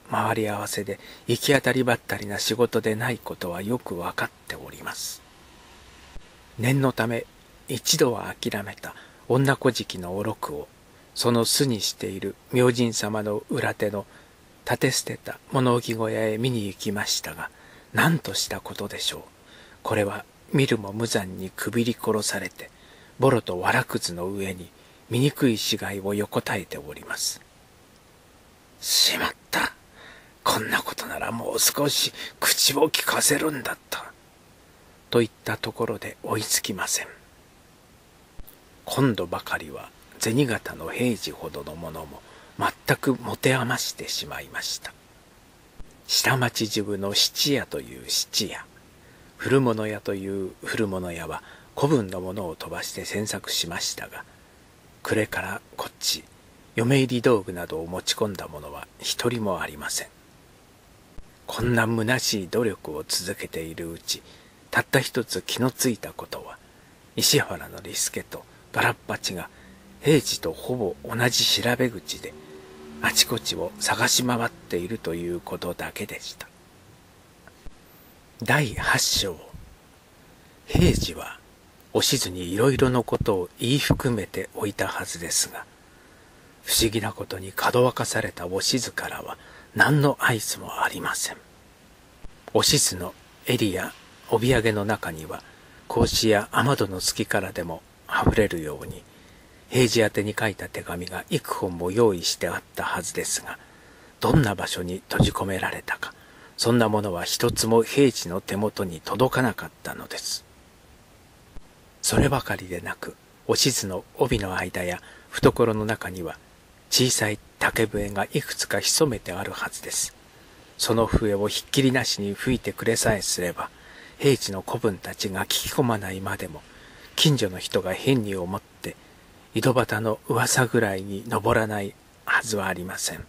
回り合わせで行き当たりばったりな仕事でないことはよくわかっております。念のため一度は諦めた女小敷のおろくをその巣にしている明神様の裏手の立て捨てた物置小屋へ見に行きましたが、何としたことでしょう。これは見るも無残にくびり殺されて、ボロとわらくずの上に醜い死骸を横たえております。しまった。こんなことならもう少し口を利かせるんだった。といったところで追いつきません。今度ばかりは銭形の平次ほどのものも全く持て余してしまいました。下町中部の質屋という質屋、古物屋という古物屋は古文のものを飛ばして詮索しましたが、暮れからこっち嫁入り道具などを持ち込んだ者は一人もありません。こんな虚しい努力を続けているうち、たった一つ気のついたことは、石原の利助とガラッパチが平次とほぼ同じ調べ口であちこちを探し回っているということだけでした。だいはち章。平次はおしずにいろいろのことを言い含めておいたはずですが、不思議なことにかどわかされたおしずからは何の合図もありません。おしずの襟や帯揚げの中には格子や雨戸の隙からでもあふれるように平次宛てに書いた手紙が幾本も用意してあったはずですが、どんな場所に閉じ込められたか、そんなものは一つも平次の手元に届かなかったのです。そればかりでなく、おしずの帯の間や懐の中には小さい竹笛がいくつか潜めてあるはずです。その笛をひっきりなしに吹いてくれさえすれば、平次の子分たちが聞き込まないまでも、近所の人が変に思って井戸端の噂ぐらいに上らないはずはありません。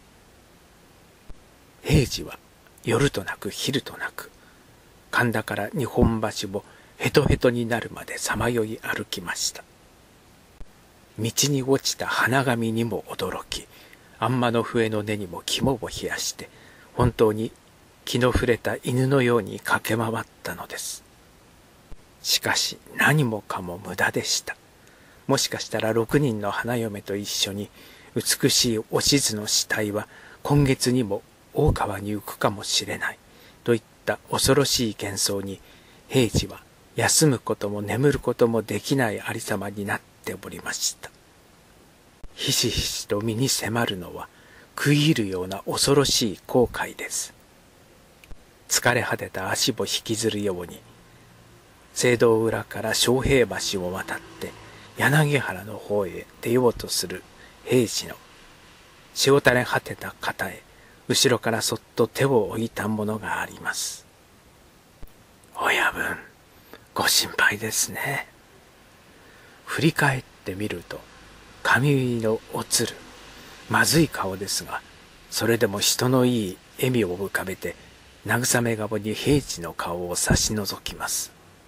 平次は夜となく昼となく、神田から日本橋をヘトヘトになるまでさまよい歩きました。道に落ちた花紙にも驚き、あんまの笛の根にも肝を冷やして、本当に気の触れた犬のように駆け回ったのです。しかし何もかも無駄でした。もしかしたら六人の花嫁と一緒に美しいおしずの死体は今月にも大川に浮くかもしれないといった恐ろしい幻想に、平次は休むことも眠ることもできないありさまになっておりました。ひしひしと身に迫るのは食い入るような恐ろしい後悔です。疲れ果てた足を引きずるように、聖堂裏から昌平橋を渡って柳原の方へ出ようとする平次の塩垂れ果てた肩へ後ろからそっと手を置いたものがあります。親分、ご心配ですね。振り返ってみると、髪のおつる、まずい顔ですが、それでも人のいい笑みを浮かべて、慰め顔に平次の顔を差し覗きます。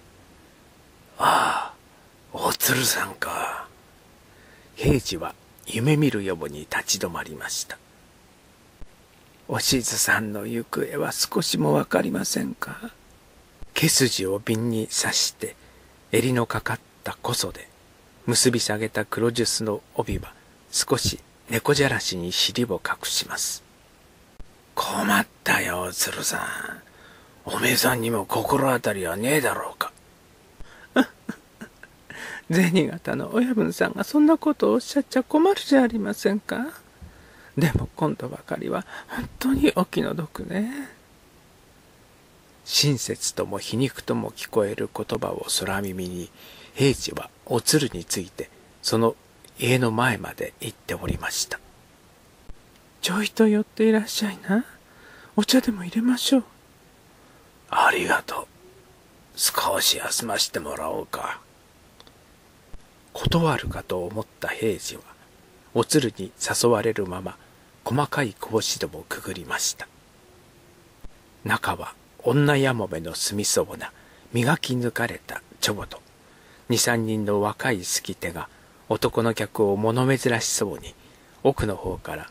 ああ、おつるさんか。平次は夢見るように立ち止まりました。おしずさんの行方は少しもわかりませんか。毛筋を瓶に刺して、襟のかかったこそで、結び下げた黒ジュスの帯は少し猫じゃらしに尻を隠します。困ったよ、おつるさん。おめえさんにも心当たりはねえだろうか。銭形の親分さんがそんなことをおっしゃっちゃ困るじゃありませんか。でも今度ばかりは本当にお気の毒ね。親切とも皮肉とも聞こえる言葉を空耳に、平次はおつるについてその家の前まで行っておりました。ちょいと寄っていらっしゃいな。お茶でも入れましょう。ありがとう。少し休ませてもらおうか。断るかと思った平次は、おつるに誘われるまま、細かい格子戸もくぐりました。中は女やもめの住みそうな、磨き抜かれたちょぼと、二三人の若い好き手が、男の客を物珍しそうに、奥の方から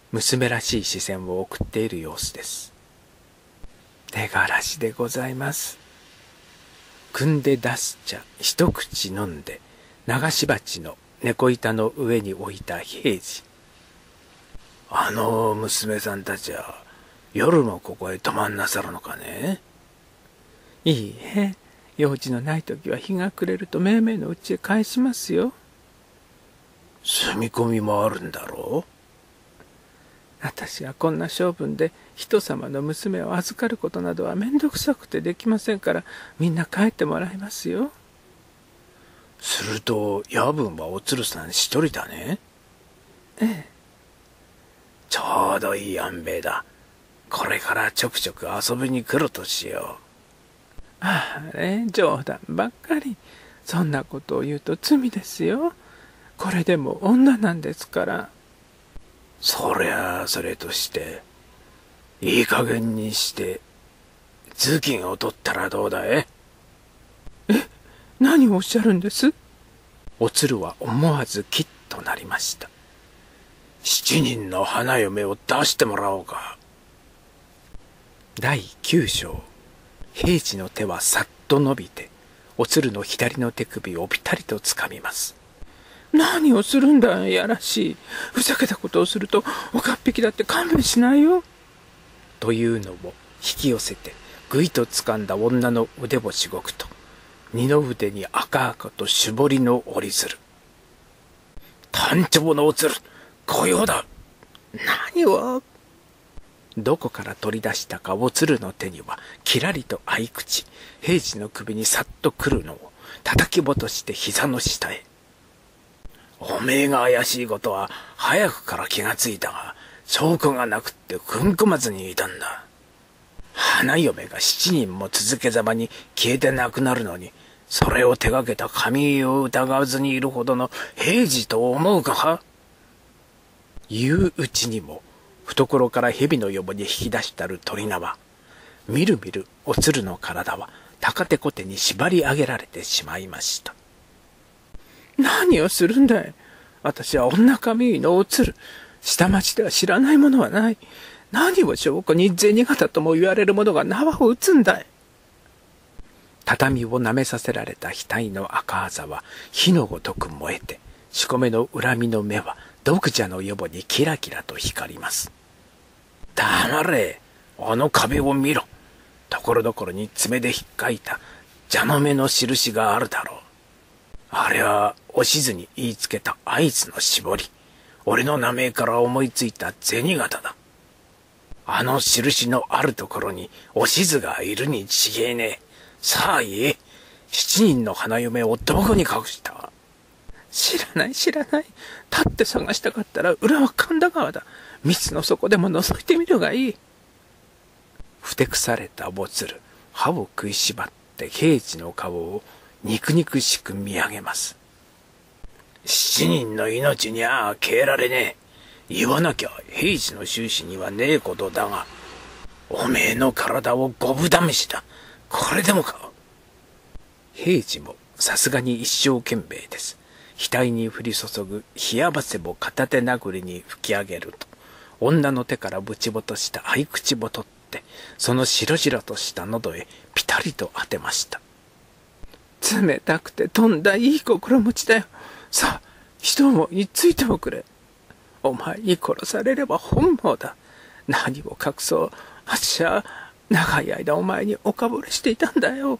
娘らしい視線を送っている様子です。手がらしでございます。汲んで出す茶一口飲んで、流し鉢の猫板の上に置いた平次。あの娘さんたちは夜もここへ泊まんなさるのかね。いいえ、用事のない時は日が暮れるとめいめいのうちへ帰しますよ。住み込みもあるんだろう。私がこんな性分で人様の娘を預かることなどはめんどくさくてできませんから、みんな帰ってもらいますよ。すると夜分はお鶴さん一人だね。ええ。ちょうどいい安兵衛だ。これからちょくちょく遊びに来るとしよう。あれ、冗談ばっかり。そんなことを言うと罪ですよ。これでも女なんですから。そりゃあそれとしていい加減にして頭巾を取ったらどうだい。え、何をおっしゃるんです。お鶴は思わずキッとなりました。七人の花嫁を出してもらおうか。だいきゅう章。平次の手はさっと伸びてお鶴の左の手首をぴたりとつかみます。何をするんだ、やらしい。ふざけたことをするとおかっぴきだって勘弁しないよ。というのを引き寄せてぐいと掴んだ女の腕をしごくと、二の腕に赤々と絞りの折り鶴。単調のお鶴、御用だ。何を。どこから取り出したかお鶴の手にはきらりと合い口、平次の首にさっと来るのを叩き落として膝の下へ。おめえが怪しいことは早くから気がついたが、証拠がなくって踏ん込まずにいたんだ。花嫁が七人も続けざまに消えてなくなるのに、それを手がけた神を疑わずにいるほどの平次と思うか。言ううちにも懐から蛇のよぼに引き出したる鳥縄、みるみるお鶴の体は高手小手に縛り上げられてしまいました。何をするんだい。私は女神のお鶴。下町では知らないものはない。何を証拠に銭形とも言われる者が縄を打つんだい。畳を舐めさせられた額の赤あざは火のごとく燃えて、しこめの恨みの目は毒蛇のよぼにキラキラと光ります。黙れ。あの壁を見ろ。ところどころに爪でひっかいた蛇の目の印があるだろう。あれはおしずに言いつけた合図の絞り。俺の名前から思いついた銭形だ。あの印のあるところにおしずがいるに違えねえ。さあ言え。七人の花嫁をどこに隠した。知らない知らない。立って探したかったら裏は神田川だ。蜜の底でも覗いてみるがいい。ふてくされたお鶴、歯を食いしばって平次の顔を肉肉しく見上げます。七人の命にゃあ消えられねえ。言わなきゃ平次の収支にはねえことだが、おめえの体を五分試しだ。これでもか。平次もさすがに一生懸命です。額に降り注ぐ冷や汗を片手殴りに吹き上げると、女の手からぶちぼとした合口を取って、その白々とした喉へピタリと当てました。冷たくて飛んだいい心持ちだよ。さあ、一思いについてもくれ。お前に殺されれば本望だ。何を隠そう。あっしは長い間お前におかぼれしていたんだよ。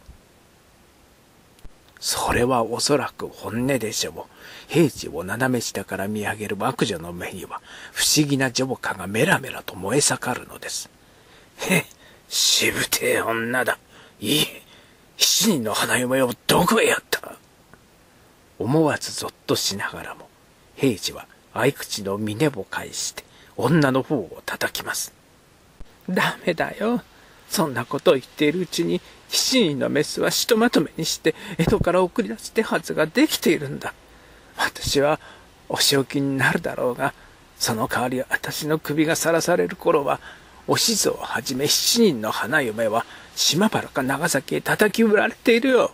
それはおそらく本音でしょう。平次を斜め下から見上げる悪女の目には不思議な情火がメラメラと燃え盛るのです。へっ、しぶてえ女だ。いい。七人の花嫁をどこへやった。思わずぞっとしながらも平次は合口の峰を返して女の方を叩きます。ダメだよ。そんなことを言っているうちに七人のメスはひとまとめにして江戸から送り出す手はずができているんだ。私はお仕置きになるだろうが、その代わり私の首がさらされる頃はおしずをはじめ七人の花嫁は島原か長崎へ叩き売られているよ。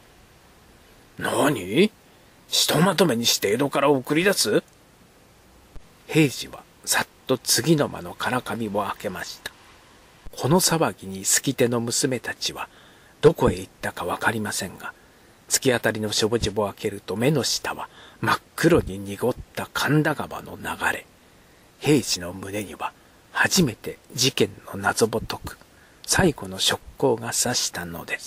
何？ひとまとめにして江戸から送り出す？平次はさっと次の間のからかみを開けました。この騒ぎに好き手の娘たちはどこへ行ったかわかりませんが、突き当たりの障子を開けると目の下は真っ黒に濁った神田川の流れ。平次の胸には初めて事件の謎を解く最後の触光が差したのです。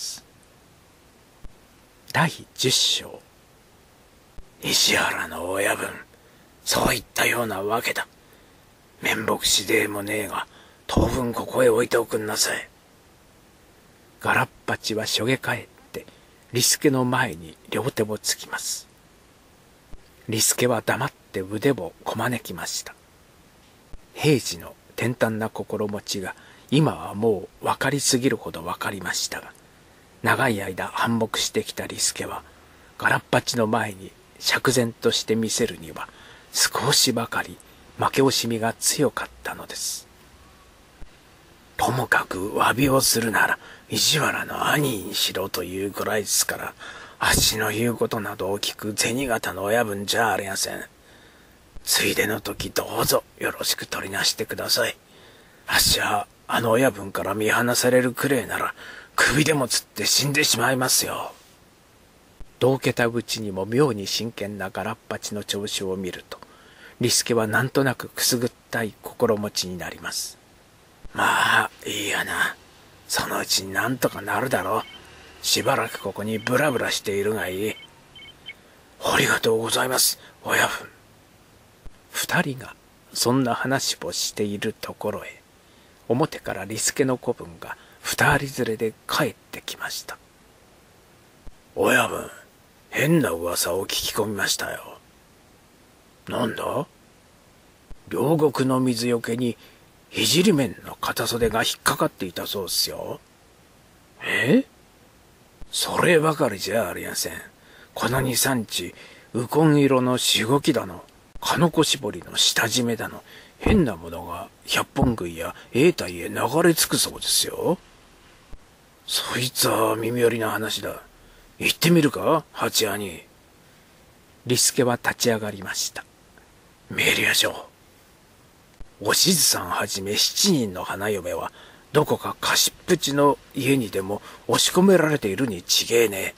だいじゅっ章。石原の親分、そういったようなわけだ。面目次第もねえが、当分ここへ置いておくんなさい。ガラッパチはしょげ返ってリスケの前に両手をつきます。リスケは黙って腕をこまねきました。平次の転淡な心持ちが今はもう分かりすぎるほど分かりましたが、長い間反目してきたリスケはガラッパチの前に釈然として見せるには少しばかり負け惜しみが強かったのです。ともかく詫びをするなら石原の兄にしろというくらいですから、あっしの言うことなどを聞く銭形の親分じゃありません。ついでの時どうぞよろしく取りなしてください。あっしはあの親分から見放されるくれいなら首でもつって死んでしまいますよ。道けたうちにも妙に真剣なガラッパチの調子を見ると、リスケはなんとなくくすぐったい心持ちになります。まあいいやな。そのうちになんとかなるだろう。しばらくここにブラブラしているがいい。ありがとうございます、親分。二人がそんな話をしているところへ、表からリスケの子分が二人連れで帰ってきました。親分、変な噂を聞き込みましたよ。なんだ？両国の水よけにいじり面の片袖が引っかかっていたそうっすよ。え？そればかりじゃありません。この二三日、ウコン色のしごきだの、カノコ絞りの下締めだの、変なものが百本杭や永代へ流れ着くそうですよ。そいつは耳寄りな話だ。行ってみるか、八兄。リスケは立ち上がりました。参りましょう。おしずさんはじめ七人の花嫁は、どこか貸しっぷちの家にでも押し込められているに違えねえ。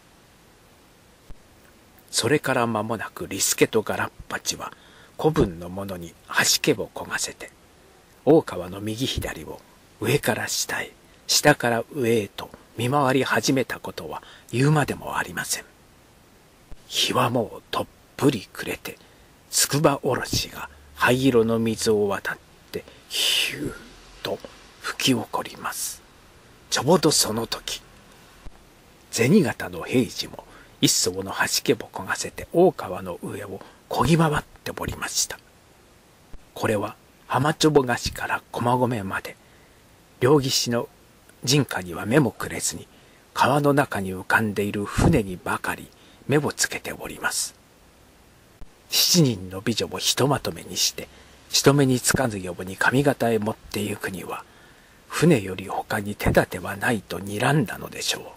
それから間もなくリスケとガラッパチは子分の者に端毛を焦がせて、大川の右左を上から下へ、下から上へと見回り始めたことは言うまでもありません。日はもうとっぷり暮れて、筑波おろしが灰色の水を渡ってヒューッと吹き起こります。ちょうどその時、銭形の平次も一艘の端毛を焦がせて大川の上を漕ぎ回っておりました。これは浜ちょぼ河岸から駒込まで、両岸の人家には目もくれずに、川の中に浮かんでいる船にばかり目をつけております。七人の美女をひとまとめにして、人目につかぬように上方へ持って行くには、船より他に手立てはないと睨んだのでしょう。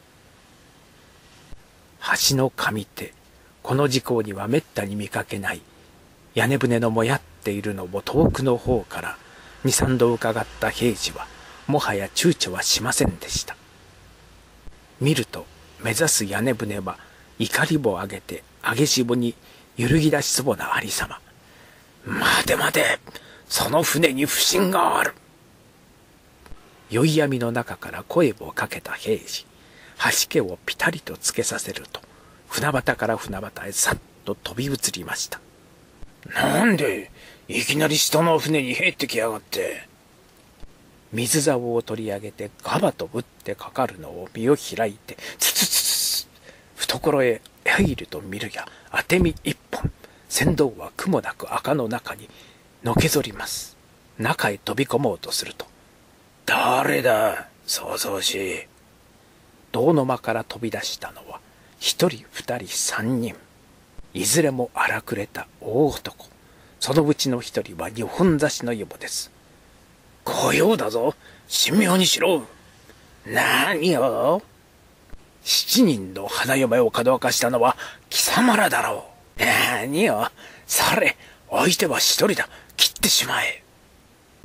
橋の上手、この時効にはめったに見かけない屋根船のもやっているのを遠くの方から二三度伺った平次はもはや躊躇はしませんでした。見ると目指す屋根船は怒りを上げて上げしぼに揺るぎ出しそうなありさま。待て待て、その船に不審がある。宵闇の中から声をかけた平次、端毛をピタリとつけさせると、船端から船端へさっと飛び移りました。なんでいきなり人の船に入ってきやがって。水竿を取り上げてガバと打ってかかるのを身を開いて、つつつつ懐へ入ると見るや、当て身一本、船頭は苦もなく赤の中にのけぞります。中へ飛び込もうとすると、誰だ、そうそうしい。胴の間から飛び出したのは一人二人三人、いずれも荒くれた大男。そのうちの一人は二本差しのよぼです。御用だぞ、神妙にしろ。何を？七人の花嫁をかどわかしたのは貴様らだろう。何を？それ、相手は一人だ、切ってしまえ。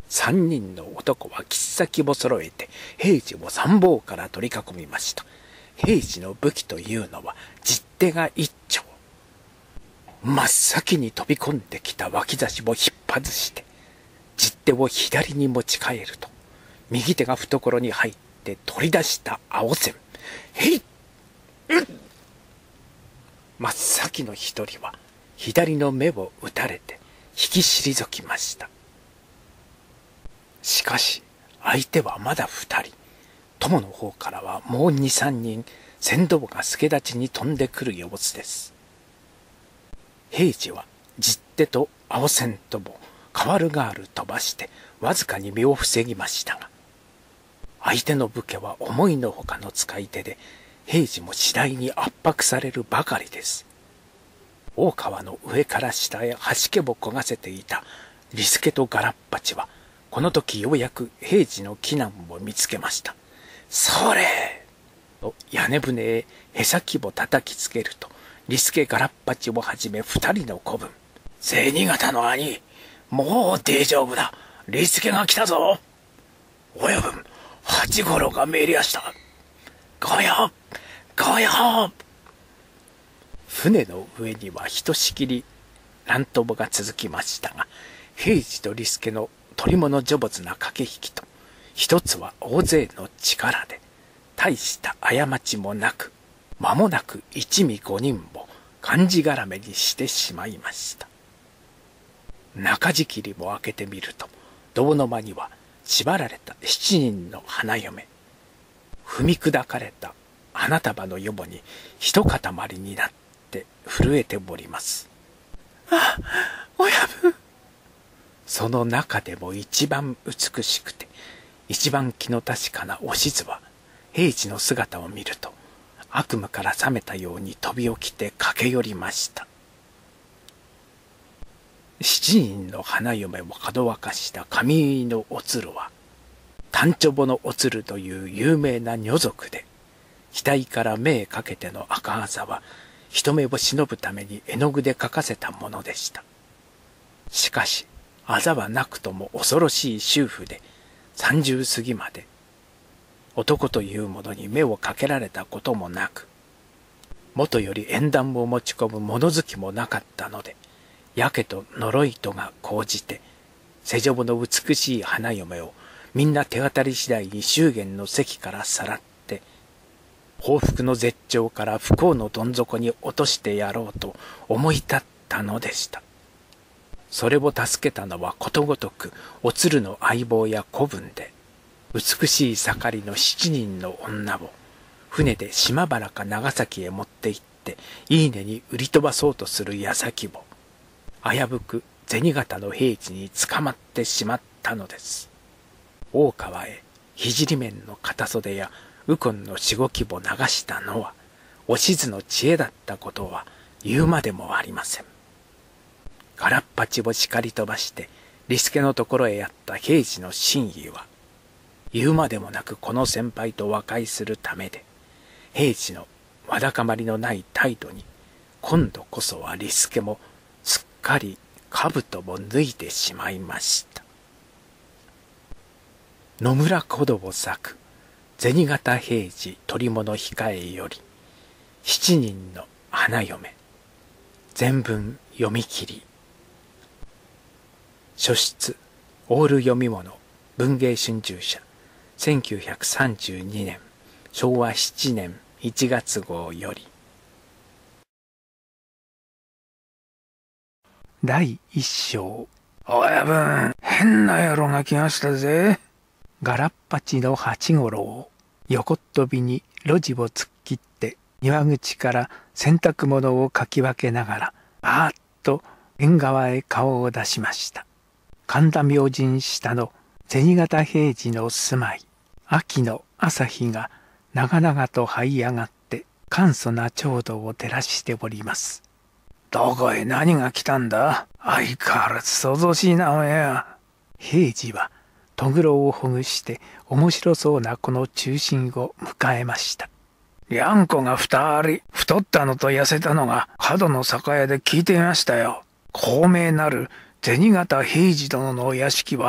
三人の男は切っ先を揃えて平次を三方から取り囲みました。平次の武器というのは十手が一丁。真っ先に飛び込んできた脇差しを引っ外して十手を左に持ち替えると、右手が懐に入って取り出した青線。へいっ、うん、真っ先の一人は左の目を打たれて引き退きました。しかし相手はまだ二人。友の方からはもう二三人船頭が助太刀に飛んでくる様子です。平次は十手と青線とも代わる代わる飛ばしてわずかに身を防ぎましたが、相手の武家は思いのほかの使い手で、平次も次第に圧迫されるばかりです。大川の上から下へ橋けを焦がせていた利助とガラッパチは、この時ようやく平次の危難を見つけました。それと屋根船へへさきを叩きつけると、利助ガラッパチをはじめ二人の子分、銭形の兄、もう大丈夫だ、利助が来たぞ。親分、八五郎が命令した。ごよごよ。船の上にはひとしきり乱闘が続きましたが、平次と利助の取り物上手な駆け引きと、一つは大勢の力で、大した過ちもなく、間もなく一味五人をがんじがらめにしてしまいました。中仕切りも開けてみると、胴の間には縛られた七人の花嫁、踏み砕かれた花束のよぼに一塊になって震えております。あ、親分。その中でも一番美しくて一番気の確かなおしずは、平次の姿を見ると悪夢から覚めたように飛び起きて駆け寄りました。七人の花嫁をかどわかした上井のおつるは、丹頂坊のおつるという有名な女族で、額から目へかけての赤あざは人目を忍ぶために絵の具で描かせたものでした。しかしあざはなくとも恐ろしい醜婦で、三十過ぎまで男というものに目をかけられたこともなく、もとより縁談を持ち込む物好きもなかったので、やけと呪いとが講じて、世女の美しい花嫁をみんな手当たり次第に祝言の席からさらって、報復の絶頂から不幸のどん底に落としてやろうと思い立ったのでした。それを助けたのはことごとくおつるの相棒や子分で、美しい盛りの七人の女を船で島原か長崎へ持って行っていいねに売り飛ばそうとする矢先を、危うく銭形の平次に捕まってしまったのです。大川へ聖面の片袖や右近のしごきを流したのはおしずの知恵だったことは言うまでもありません。ガラッパチを叱り飛ばして利助のところへやった平次の真意は、言うまでもなくこの先輩と和解するためで、平次のわだかまりのない態度に今度こそは利助もすっかり兜を脱いでしまいました。野村古道を咲く銭形平次取り物控えより七人の花嫁、全文読み切り。書出オール読み物文藝春秋社せんきゅうひゃくさんじゅうにねんしょうわなねんいちがつごうより。 だいいっ章。親分、変な野郎が来ましたぜ。ガラッパチの八五郎、横っ飛びに路地を突っ切って庭口から洗濯物をかき分けながらあーっと縁側へ顔を出しました。神田明神下の銭形平次の住まい、秋の朝日が長々と這い上がって簡素な調度を照らしております。どこへ何が来たんだ。相変わらず騒々しいなおや。平次はとぐろをほぐして面白そうなこの中心を迎えました。にゃんこが二人、太ったのと痩せたのが角の酒屋で聞いていましたよ。高名なる銭形平次殿のお屋敷は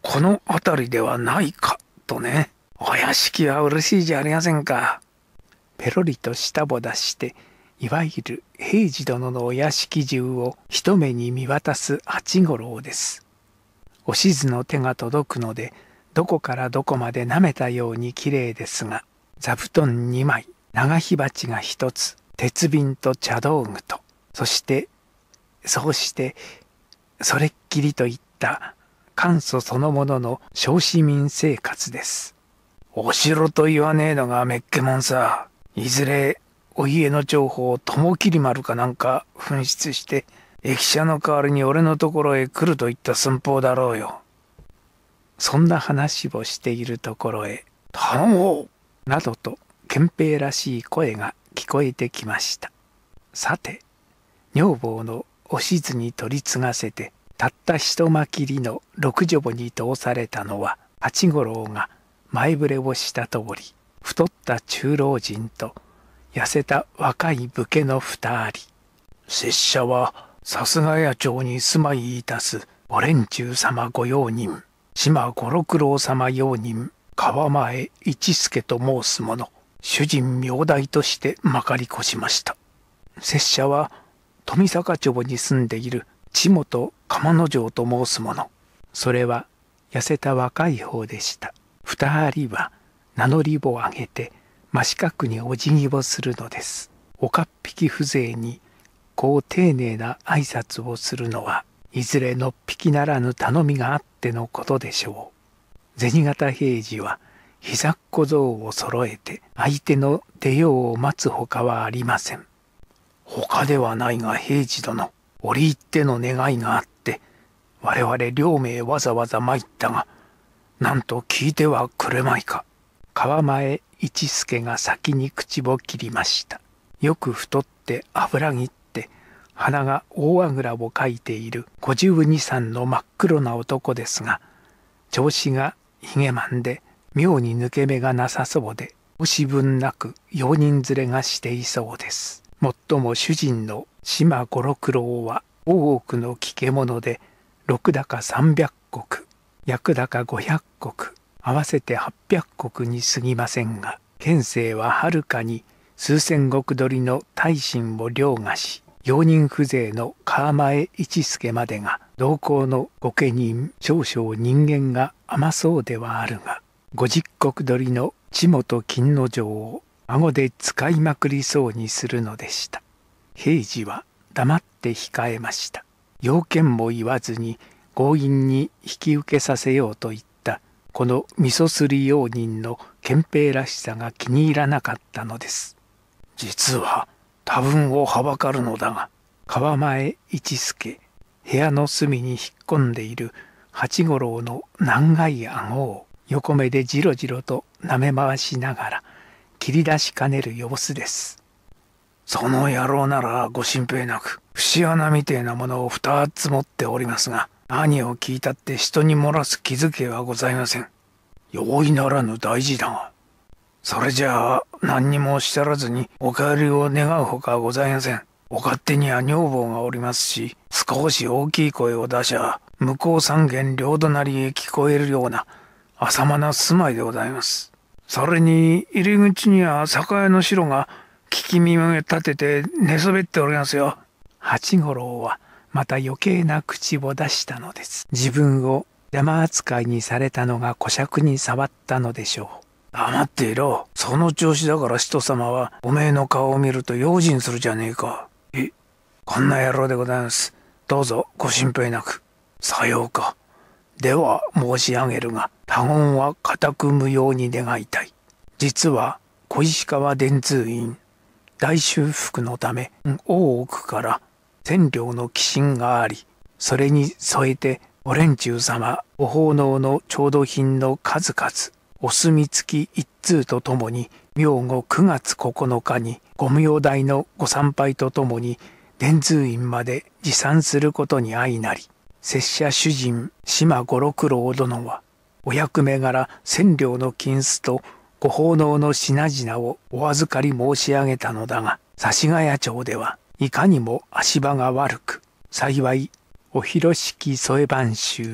この辺りではないかとね。お屋敷は嬉しいじゃありませんか。ペロリと舌を出して、いわゆる平次殿のお屋敷中を一目に見渡す八五郎です。おしずの手が届くので、どこからどこまで舐めたようにきれいですが、座布団にまい、長火鉢が一つ、鉄瓶と茶道具と、そして、そうして、それっきりといった簡素そのものの小市民生活です。お城と言わねえのがめっけもんさ。いずれお家の情報を雲霧丸かなんか紛失して駅舎の代わりに俺のところへ来るといった寸法だろうよ。そんな話をしているところへ「頼もう!」などと憲兵らしい声が聞こえてきました。さて女房のおしずに取り継がせてたった一間きりの六女房に通されたのは八五郎が前触れをした通り太った中老人と痩せた若い武家の二人。拙者は笹ヶ谷町に住まいいたすお連中様ご用人島五六郎様用人川前一助と申す者、主人名代としてまかり越しました。拙者は富坂町に住んでいる千本釜之丞と申す者。それは痩せた若い方でした。二人は名乗りを上げて真四角にお辞儀をするのです。岡っ引き風情にこう丁寧な挨拶をするのはいずれのっぴきならぬ頼みがあってのことでしょう。銭形平次は膝っ小僧を揃えて相手の出ようを待つほかはありません。他ではないが平次殿、折り入っての願いがあって我々両名わざわざ参ったが、なんと聞いてはくれまいか。川前一助が先に口を切りました。よく太って脂ぎって鼻が大あぐらをかいているごじゅうに、さんの真っ黒な男ですが、調子がひげまんで妙に抜け目がなさそうで、押し分なく用人連れがしていそうです。もっとも主人の島五六郎は大奥の聞け者で六高三百石、役高五百石、合わせて八百石に過ぎませんが、県政ははるかに数千石取りの大臣を凌駕し、用人風情の川前一助までが同行の御家人少々人間が甘そうではあるが、五十石取りの千本金之丞を顎で使いまくりそうにするのでした。平次は黙って控えました。要件も言わずに強引に引き受けさせようと言ったこの味噌すり用人の憲兵らしさが気に入らなかったのです。実は多分をはばかるのだが、川前一助、部屋の隅に引っ込んでいる八五郎の長い顎を横目でじろじろと舐め回しながら切り出しかねる様子です。その野郎ならご心配なく、節穴みてえなものを二つ持っておりますが、何を聞いたって人に漏らす気づけはございません。容易ならぬ大事だが、それじゃあ何にもおっしゃらずにお帰りを願うほかございません。お勝手には女房がおりますし、少し大きい声を出しゃ向こう三軒両隣へ聞こえるような浅間な住まいでございます。それに入り口には酒屋の城が聞き耳を立てて寝そべっておりますよ。八五郎はまた余計な口を出したのです。自分を邪魔扱いにされたのが小酌に触ったのでしょう。黙っていろ。その調子だから人様はおめえの顔を見ると用心するじゃねえか。え、こんな野郎でございます。どうぞご心配なく。さようか。では申し上げるが、他言は固く無用に願いたい。実は小石川伝通院大修復のため大奥から千両の寄進があり、それに添えてお連中様ご奉納の調度品の数々、お墨付き一通とともに明後くがつここのかにご無用代のご参拝とともに伝通院まで持参することに相なり、拙者主人島五六郎殿はお役目柄千両の金子とご奉納の品々をお預かり申し上げたのだが、指ヶ谷町ではいかにも足場が悪く、幸いお広敷添番衆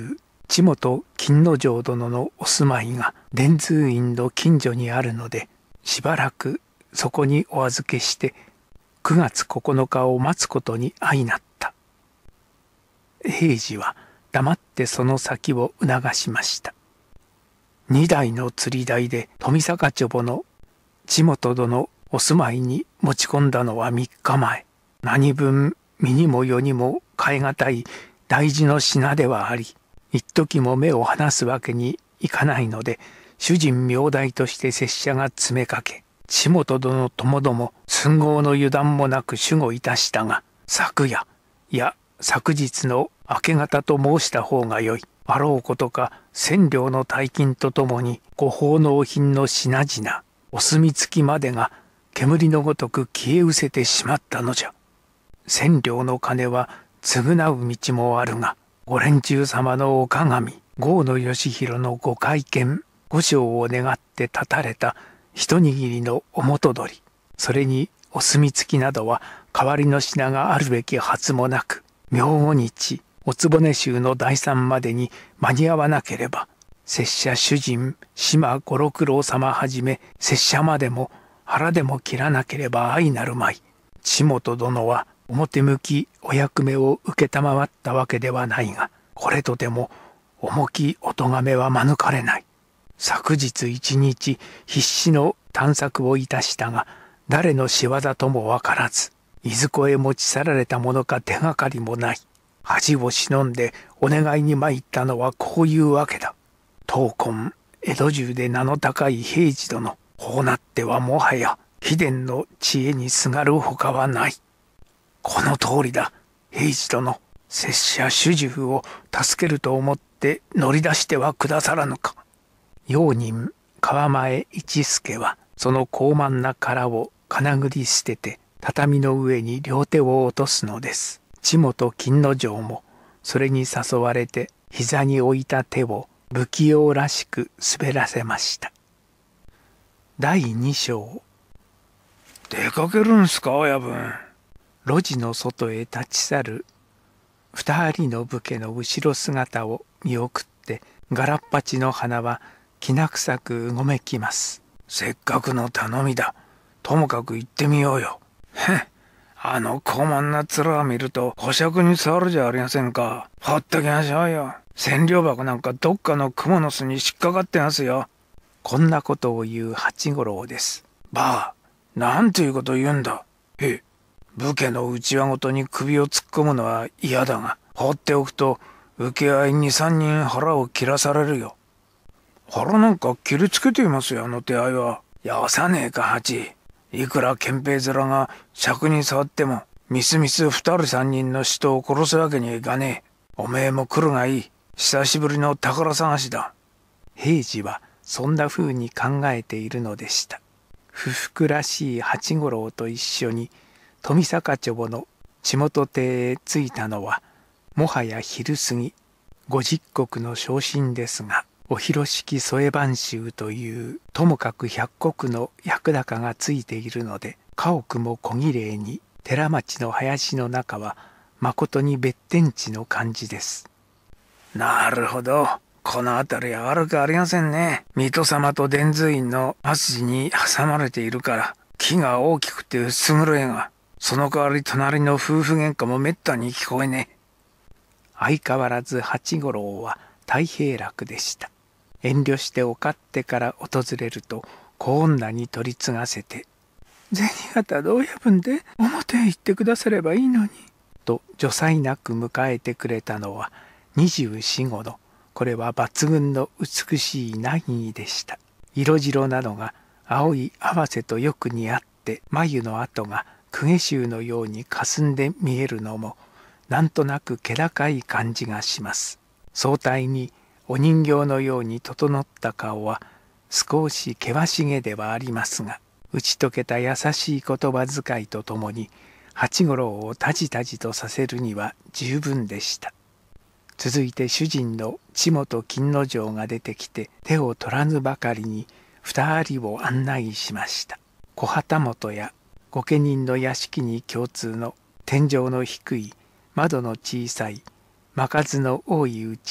千本金之丞殿のお住まいが伝通院の近所にあるので、しばらくそこにお預けしてくがつここのかを待つことに相なった。平次は黙ってその先を促しました。二台の釣り台で富坂町の千本殿お住まいに持ち込んだのはみっかまえ。何分身にも世にも代え難い大事の品ではあり、一時も目を離すわけにいかないので、主人名代として拙者が詰めかけ、千本殿ともども寸合の油断もなく守護いたしたが、昨夜いや昨日の明け方と申した方がよい。あろうことか千両の大金とともにご奉納品の品々、お墨付きまでが煙のごとく消え失せてしまったのじゃ。千両の金は償う道もあるが、ご連中様のお鏡、郷野義弘のご会見、ご賞を願って立たれた一握りのお元取り、それにお墨付きなどは代わりの品があるべきはずもなく、明後日お局衆の第三までに間に合わなければ、拙者主人島五六郎様はじめ拙者までも腹でも切らなければ相なるまい。千本殿は表向きお役目を承ったわけではないが、これとても重きお咎めは免れない。昨日一日必死の探索をいたしたが、誰の仕業ともわからず、いずこへ持ち去られたものか手がかりもない。恥を忍んでお願いに参ったのはこういうわけだ。当今江戸中で名の高い平次殿、こうなってはもはや秘伝の知恵にすがるほかはない。この通りだ、平次殿。拙者主従を助けると思って乗り出してはくださらぬか。用人川前一助はその高慢な殻を金繰り捨てて畳の上に両手を落とすのです。千本金之丞もそれに誘われて膝に置いた手を不器用らしく滑らせました。だいに章。 出かけるんすか親分。 路地の外へ立ち去る二人の武家の後ろ姿を見送ってガラッパチの花はきな臭くうごめきます。 せっかくの頼みだ。ともかく行ってみようよ。へっ。あの高慢な面を見ると保釈に障るじゃありませんか。ほっときましょうよ。千両箱なんかどっかの蜘蛛の巣に引っかかってますよ。 こんなことを言う八五郎です。 ばあ、なんていうことを言うんだ。へえ、武家の内輪ごとに首を突っ込むのは嫌だが、放っておくと請け合いに三人腹を切らされるよ。腹なんか切りつけていますよ、あの手合いは。よさねえか、八。いくら憲兵面が尺に触っても、みすみす二人三人の人を殺すわけにはいかねえ。おめえも来るがいい。久しぶりの宝探しだ。 平次はそんな風に考えているのでした。不服らしい八五郎と一緒に富坂町の地元邸へ着いたのはもはや昼過ぎ。五十石の昇進ですが、お広敷添番衆というともかく百石の役高がついているので、家屋も小綺麗に、寺町の林の中はまことに別天地の感じです。 なるほど。この辺りは悪くありませんね。水戸様と伝通院の末寺に挟まれているから木が大きくて薄黒いが、その代わり隣の夫婦喧嘩もめったに聞こえねえ。 相変わらず八五郎は大平楽でした。遠慮してお勝手から訪れると小女に取り継がせて「銭形同親分で表へ行ってくださればいいのに」と如才なく迎えてくれたのは二十四五の、これは抜群の美しいナギでした。色白なのが青い合わせとよく似合って、眉の跡が公家衆のように霞んで見えるのもなんとなく気高い感じがします。相対にお人形のように整った顔は少し険しげではありますが、打ち解けた優しい言葉遣いとともに八五郎をタジタジとさせるには十分でした。続いて主人の千本金之丞が出てきて手を取らぬばかりに二人を案内しました。小旗本や御家人の屋敷に共通の天井の低い窓の小さい間数の多いうちで、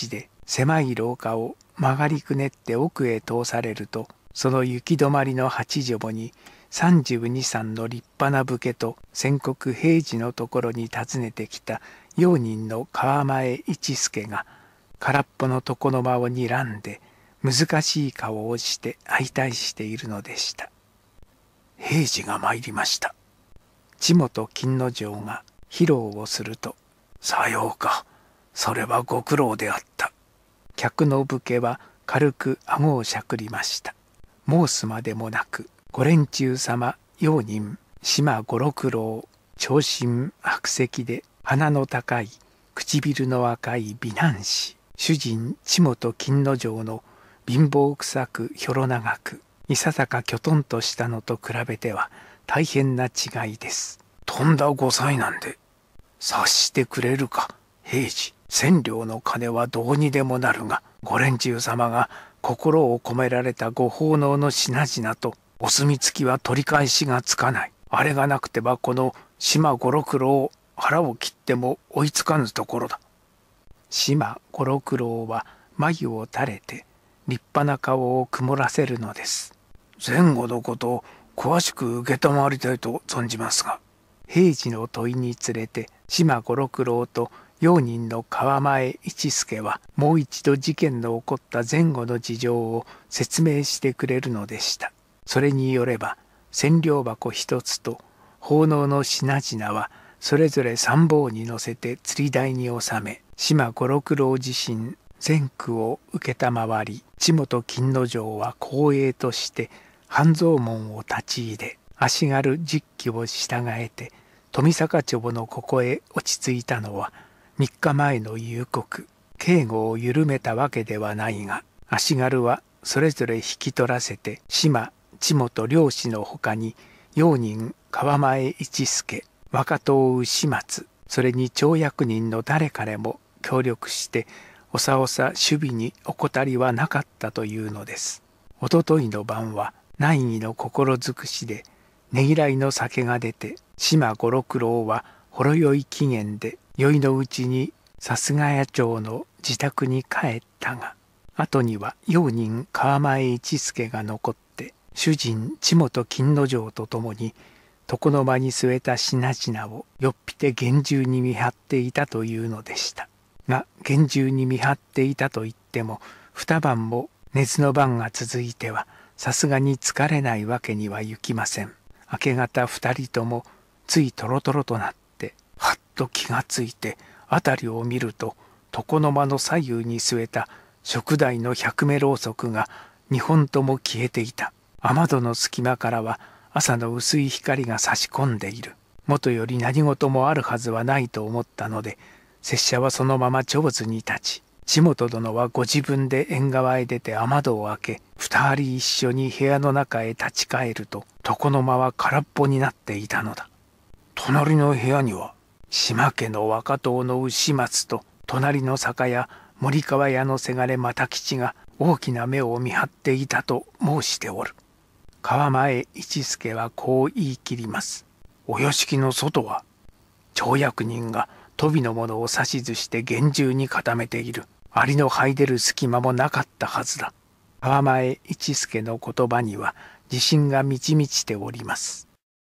狭い廊下を曲がりくねって奥へ通されると、その行き止まりの八畳に三十二三の立派な武家と先刻平次のところに訪ねてきた用人の川前一助が空っぽの床の間をにらんで難しい顔をして相対しているのでした。平次が参りました。千本金之丞が披露をすると、さようか、それはご苦労であった。客の武家は軽く顎をしゃくりました。申すまでもなく、ご連中様用人島五六郎、長身白石で鼻の高い唇の赤い美男子、主人千本金之丞の貧乏臭くひょろ長くいささかきょとんとしたのと比べては大変な違いです。とんだご災難で察してくれるか平次。千両の金はどうにでもなるが、ご連中様が心を込められたご奉納の品々とお墨付きは取り返しがつかない。あれがなくてはこの島五六郎腹を切っても追いつかぬところだ。島五六郎は眉を垂れて立派な顔を曇らせるのです。前後のことを詳しく承りたいと存じますが。平次の問いにつれて島五六郎と用人の川前一助はもう一度事件の起こった前後の事情を説明してくれるのでした。それによれば千両箱一つと奉納の品々はそれぞれ三棒に乗せて釣り台に収め、島五六郎自身全区を承り、千本金之丞は光栄として半蔵門を立ち入れ、足軽十騎を従えて富坂町のここへ落ち着いたのはみっかまえの夕刻。警護を緩めたわけではないが、足軽はそれぞれ引き取らせて島千本両氏のほかに用人川前一助、若党牛松、それに町役人の誰彼も協力しておさおさ守備に怠りはなかったというのです。おとといの晩は内儀の心尽くしでねぎらいの酒が出て、島五六郎はほろ酔い期限で宵のうちに春日谷町の自宅に帰ったが、後には用人川前一助が残って主人千本金之丞と共に床の間に据えた品々をよっぴて厳重に見張っていたというのでした。が厳重に見張っていたといっても二晩も熱の晩が続いてはさすがに疲れないわけにはいきません。明け方二人ともついトロトロとなってはっと気がついて辺りを見ると、床の間の左右に据えた燭台の百目ろうそくが二本とも消えていた。雨戸の隙間からは朝の薄い光が差し込んでいる。もとより何事もあるはずはないと思ったので、拙者はそのまま長図に立ち、千本殿はご自分で縁側へ出て雨戸を開け、二人一緒に部屋の中へ立ち返ると、床の間は空っぽになっていたのだ。隣の部屋には島家の若党の牛松と隣の酒屋森川屋のせがれ又吉が大きな目を見張っていたと申しておる。川前一助はこう言い切ります。お屋敷の外は町役人が鳶のものを指図して厳重に固めている。アリの這い出る隙間もなかったはずだ。川前一助の言葉には自信が満ち満ちております。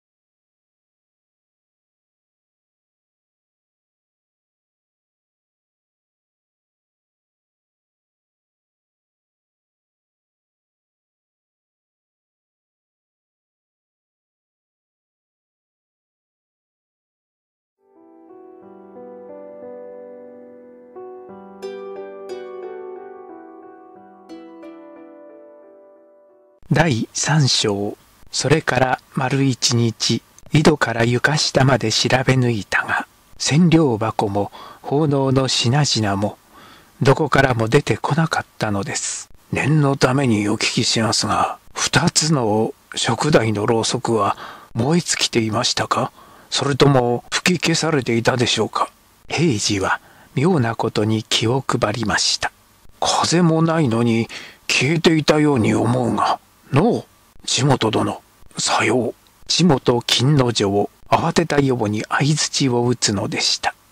だいさん章。それから丸一日、井戸から床下まで調べ抜いたが、千両箱も奉納の品々もどこからも出てこなかったのです。念のためにお聞きしますが、二つの燭台のろうそくは燃え尽きていましたか？それとも吹き消されていたでしょうか？平次は妙なことに気を配りました。風もないのに消えていたように思うが、のう、千本殿。さよう。千本金之丞を慌てたように相づちを打つのでした。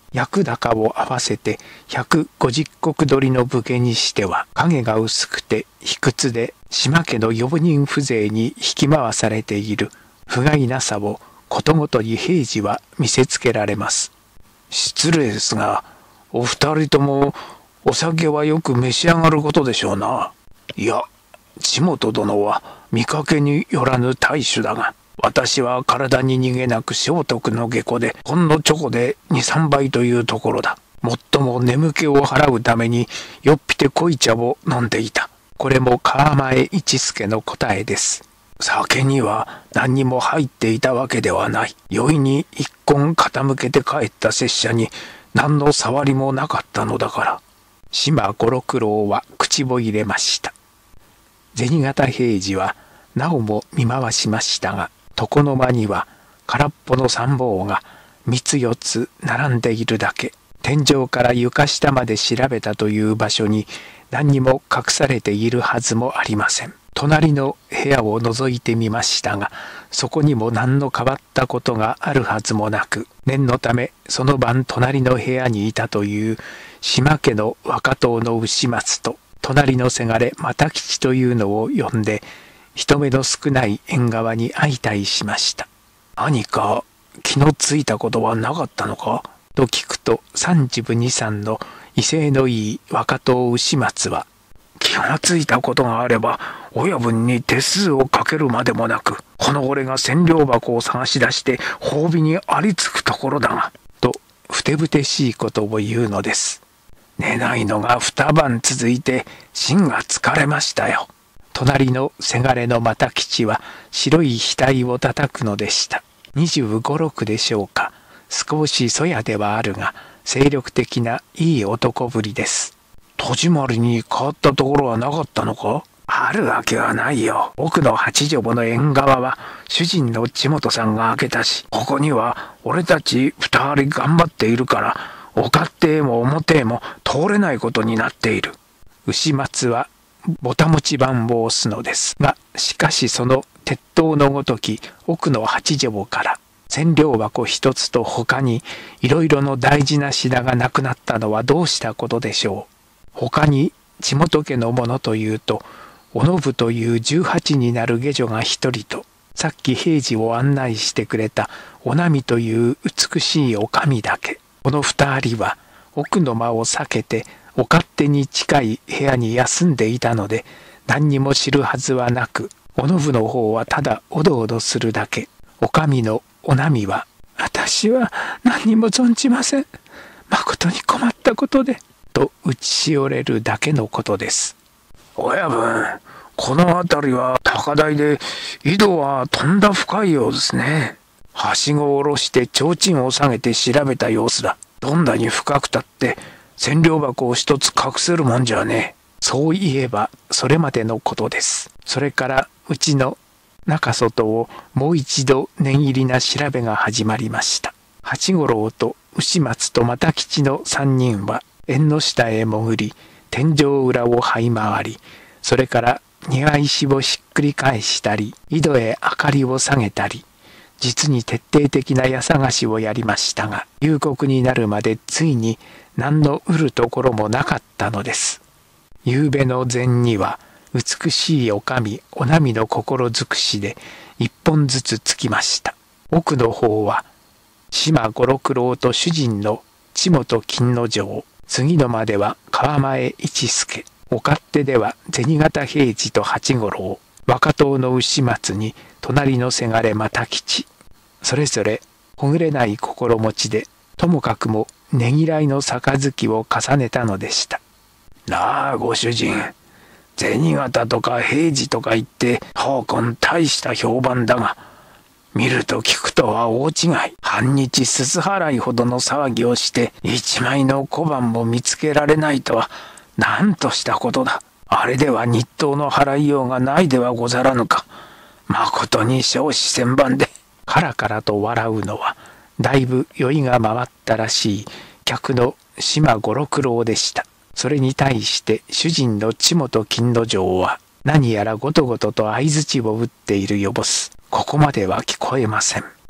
役高を合わせてひゃくごじゅっこく取りの武家にしては影が薄くて卑屈で島家の用人風情に引き回されている不甲斐なさをことごとに平次は見せつけられます。失礼ですが、お二人ともお酒はよく召し上がることでしょうな。いや、千本殿は見かけによらぬ大衆だが、私は体に逃げなく聖徳の下戸でほんのチョコでにさんばいというところだ。もっとも眠気を払うためによっぴて濃い茶を飲んでいた。これも川前一助の答えです。酒には何にも入っていたわけではない。酔いに一献傾けて帰った拙者に何の触りもなかったのだから。島五六郎は口を入れました。銭形平次はなおも見回しましたが、床の間には空っぽの三棒が三つ四つ並んでいるだけ。天井から床下まで調べたという場所に何にも隠されているはずもありません。隣の部屋を覗いてみましたが、そこにも何の変わったことがあるはずもなく、念のためその晩隣の部屋にいたという島家の若党の牛松と隣のせがれ又吉というのを呼んで、人目の少ない縁側に相対しました。何か気のついたことはなかったのかと聞くと、三次部二三の威勢のいい若党牛松は、気がついたことがあれば親分に手数をかけるまでもなく、この俺が千両箱を探し出して褒美にありつくところだが、とふてぶてしいことを言うのです。寝ないのが二晩続いて心が疲れましたよ。隣のせがれの又吉は白い額を叩くのでした。二十五六でしょうか。少しそやではあるが精力的ないい男ぶりです。戸締まりに変わったところはなかったのか。あるわけはないよ。奥の八丈の縁側は主人の千本さんが開けたし、ここには俺たち二人頑張っているから、お勝手も表へも通れないことになっている。牛松はぼたもち番を押すのですが、しかしその鉄塔のごとき奥の八丈から千両箱一つと他にいろいろの大事な品がなくなったのはどうしたことでしょう。他に地元家のものというと、おのぶという十八になる下女が一人と、さっき平次を案内してくれたおなみという美しいおかみだけ。この二人は奥の間を避けてお勝手に近い部屋に休んでいたので、何にも知るはずはなく、おのぶの方はただおどおどするだけ。おかみのおなみは、私は何にも存じません。まことに困ったことで。と打ちしおれるだけのことです。親分、この辺りは高台で井戸はとんだ深いようですね。はしごを下ろして提灯を下げて調べた様子だ。どんなに深くたって千両箱を一つ隠せるもんじゃねえ。そういえばそれまでのことです。それからうちの中外をもう一度念入りな調べが始まりました。八五郎と牛松と又吉の三人は縁の下へ潜り、天井裏を這い回り、それから庭石をひっくり返したり、井戸へ明かりを下げたり、実に徹底的な家探しをやりましたが、夕刻になるまでついに何の得るところもなかったのです。夕べの膳には美しいおかみおなみの心尽くしで一本ずつつきました。奥の方は島五六郎と主人の千本金之丞、次の間では川前一助、お勝手では銭形平次と八五郎、若党の牛松に隣のせがれ又吉、それぞれほぐれない心持ちで、ともかくもねぎらいの杯を重ねたのでした。なあご主人、銭形とか平次とか言って奉公大した評判だが、見ると聞くとは大違い。半日すす払いほどの騒ぎをして一枚の小判も見つけられないとは何としたことだ。あれでは日当の払いようがないではござらぬか。まことに少子千万で。カラカラと笑うのはだいぶ酔いが回ったらしい客の島五六郎でした。それに対して主人の千本金之丞は何やらごとごとと相づちを打っているよぼす。ここまでは聞こえません。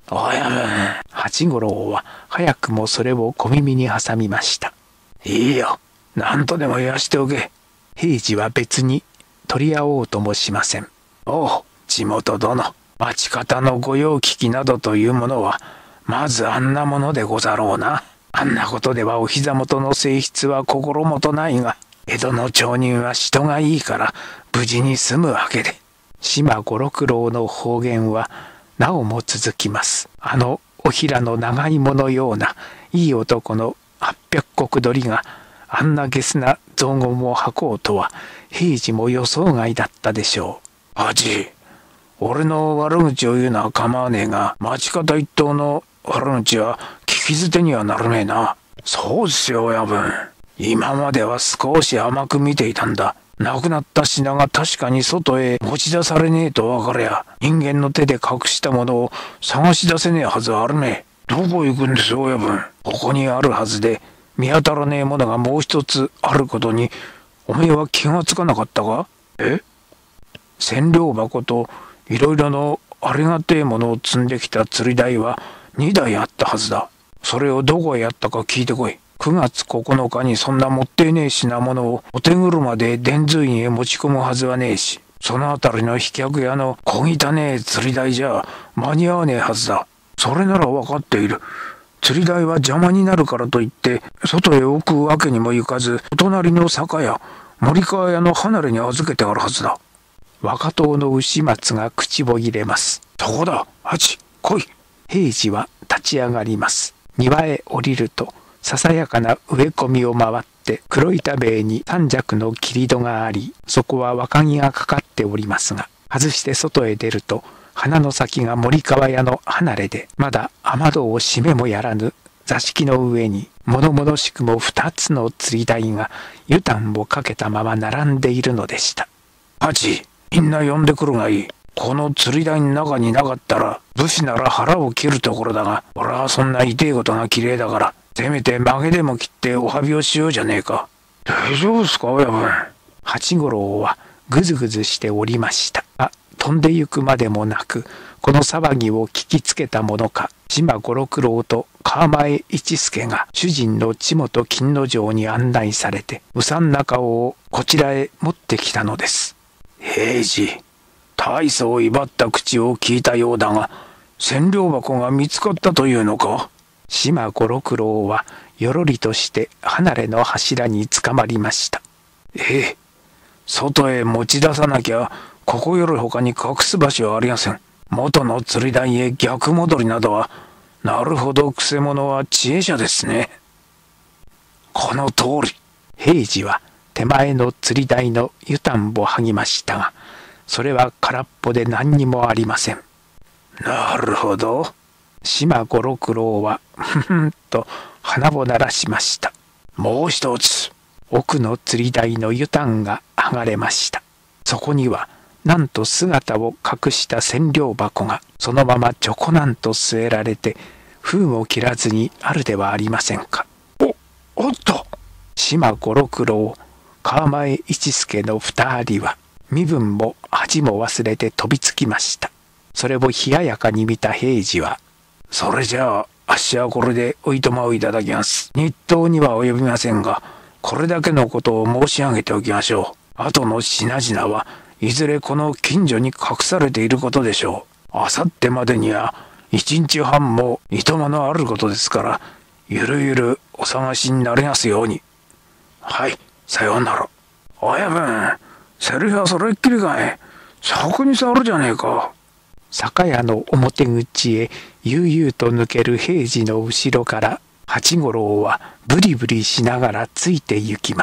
おやむ。 八五郎は早くもそれを小耳に挟みました。 いいよ。何とでも言わしておけ。 平次は別に取り合おうともしません。 おう、地元殿。町方の御用聞きなどというものは、まずあんなものでござろうな。あんなことではお膝元の性質は心もとないが、江戸の町人は人がいいから無事に済むわけで。 島五六郎の方言はなおも続きます。あのおひらの長芋のようないい男の八百石取りがあんなゲスな雑言を吐こうとは平次も予想外だったでしょう。ハチ、俺の悪口を言うのは構わねえが、町方一党の悪口は聞き捨てにはならねえな。そうですよ親分。今までは少し甘く見ていたんだ。亡くなった品が確かに外へ持ち出されねえと分かりゃ、人間の手で隠したものを探し出せねえはずはあるねえ。どこ行くんです親分。ここにあるはずで見当たらねえものがもう一つあることに、おめえは気がつかなかったか？え？千両箱といろいろのありがてえものを積んできた釣り台はにだいあったはずだ。それをどこへやったか聞いてこい。くがつここのかにそんなもっていねえ品物をお手車で伝通院へ持ち込むはずはねえし、そのあたりの飛脚屋の小汚ねえ釣り台じゃ間に合わねえはずだ。それなら分かっている。釣り台は邪魔になるからといって外へ置くわけにもいかず、お隣の酒屋森川屋の離れに預けてあるはずだ。 若党の牛松が口を入れます。 そこだ、ハチ、来い。 平次は立ち上がります。庭へ降りるとささやかな植え込みを回って黒板塀に三尺の切り戸があり、そこは若木がかかっておりますが、外して外へ出ると鼻の先が森川屋の離れで、まだ雨戸を閉めもやらぬ座敷の上に物々しくも二つの釣り台が湯丹をかけたまま並んでいるのでした。 ハチ、みんな呼んでくるがいい。この釣り台の中になかったら武士なら腹を切るところだが、俺はそんな痛いことが綺麗だから、せめて曲げでも切ってお詫びをしようじゃねえか。大丈夫ですか親分。 八五郎はぐずぐずしておりました。あ、飛んでゆくまでもなく、この騒ぎを聞きつけたものか、島五六郎と川前一助が主人の地元金之丞に案内されて、うさん中尾をこちらへ持ってきたのです。 平次、大層威張った口を聞いたようだが、千両箱が見つかったというのか？ 島五六郎はよろりとして離れの柱につかまりました。 ええ、外へ持ち出さなきゃここより他に隠す場所はありません。元の釣り台へ逆戻りなどは、なるほどくせ者は知恵者ですね。この通り。 平次は手前の釣り台の湯丹を剥ぎましたが、それは空っぽで何にもありません。 なるほど。 島五六郎はふふんと鼻を鳴らしました。 もう一つ。 奥の釣り台の湯丹が剥がれました。そこにはなんと姿を隠した千両箱がそのままちょこなんと据えられて、封を切らずにあるではありませんか。 お、おっと。 島五六郎、川前一助の二人は身分も恥も忘れて飛びつきました。それを冷ややかに見た平次は、 それじゃああっしはこれでおいとまをいただきます。日当には及びませんが、これだけのことを申し上げておきましょう。後の品々はいずれこの近所に隠されていることでしょう。あさってまでには一日半もいとまのあることですから、ゆるゆるお探しになりますように。はい、さようなら。親分、セリフはそれっきりかい。先に触るじゃねえか。 酒屋の表口へ悠々と抜ける平次の後ろから八五郎はブリブリしながらついて行きます。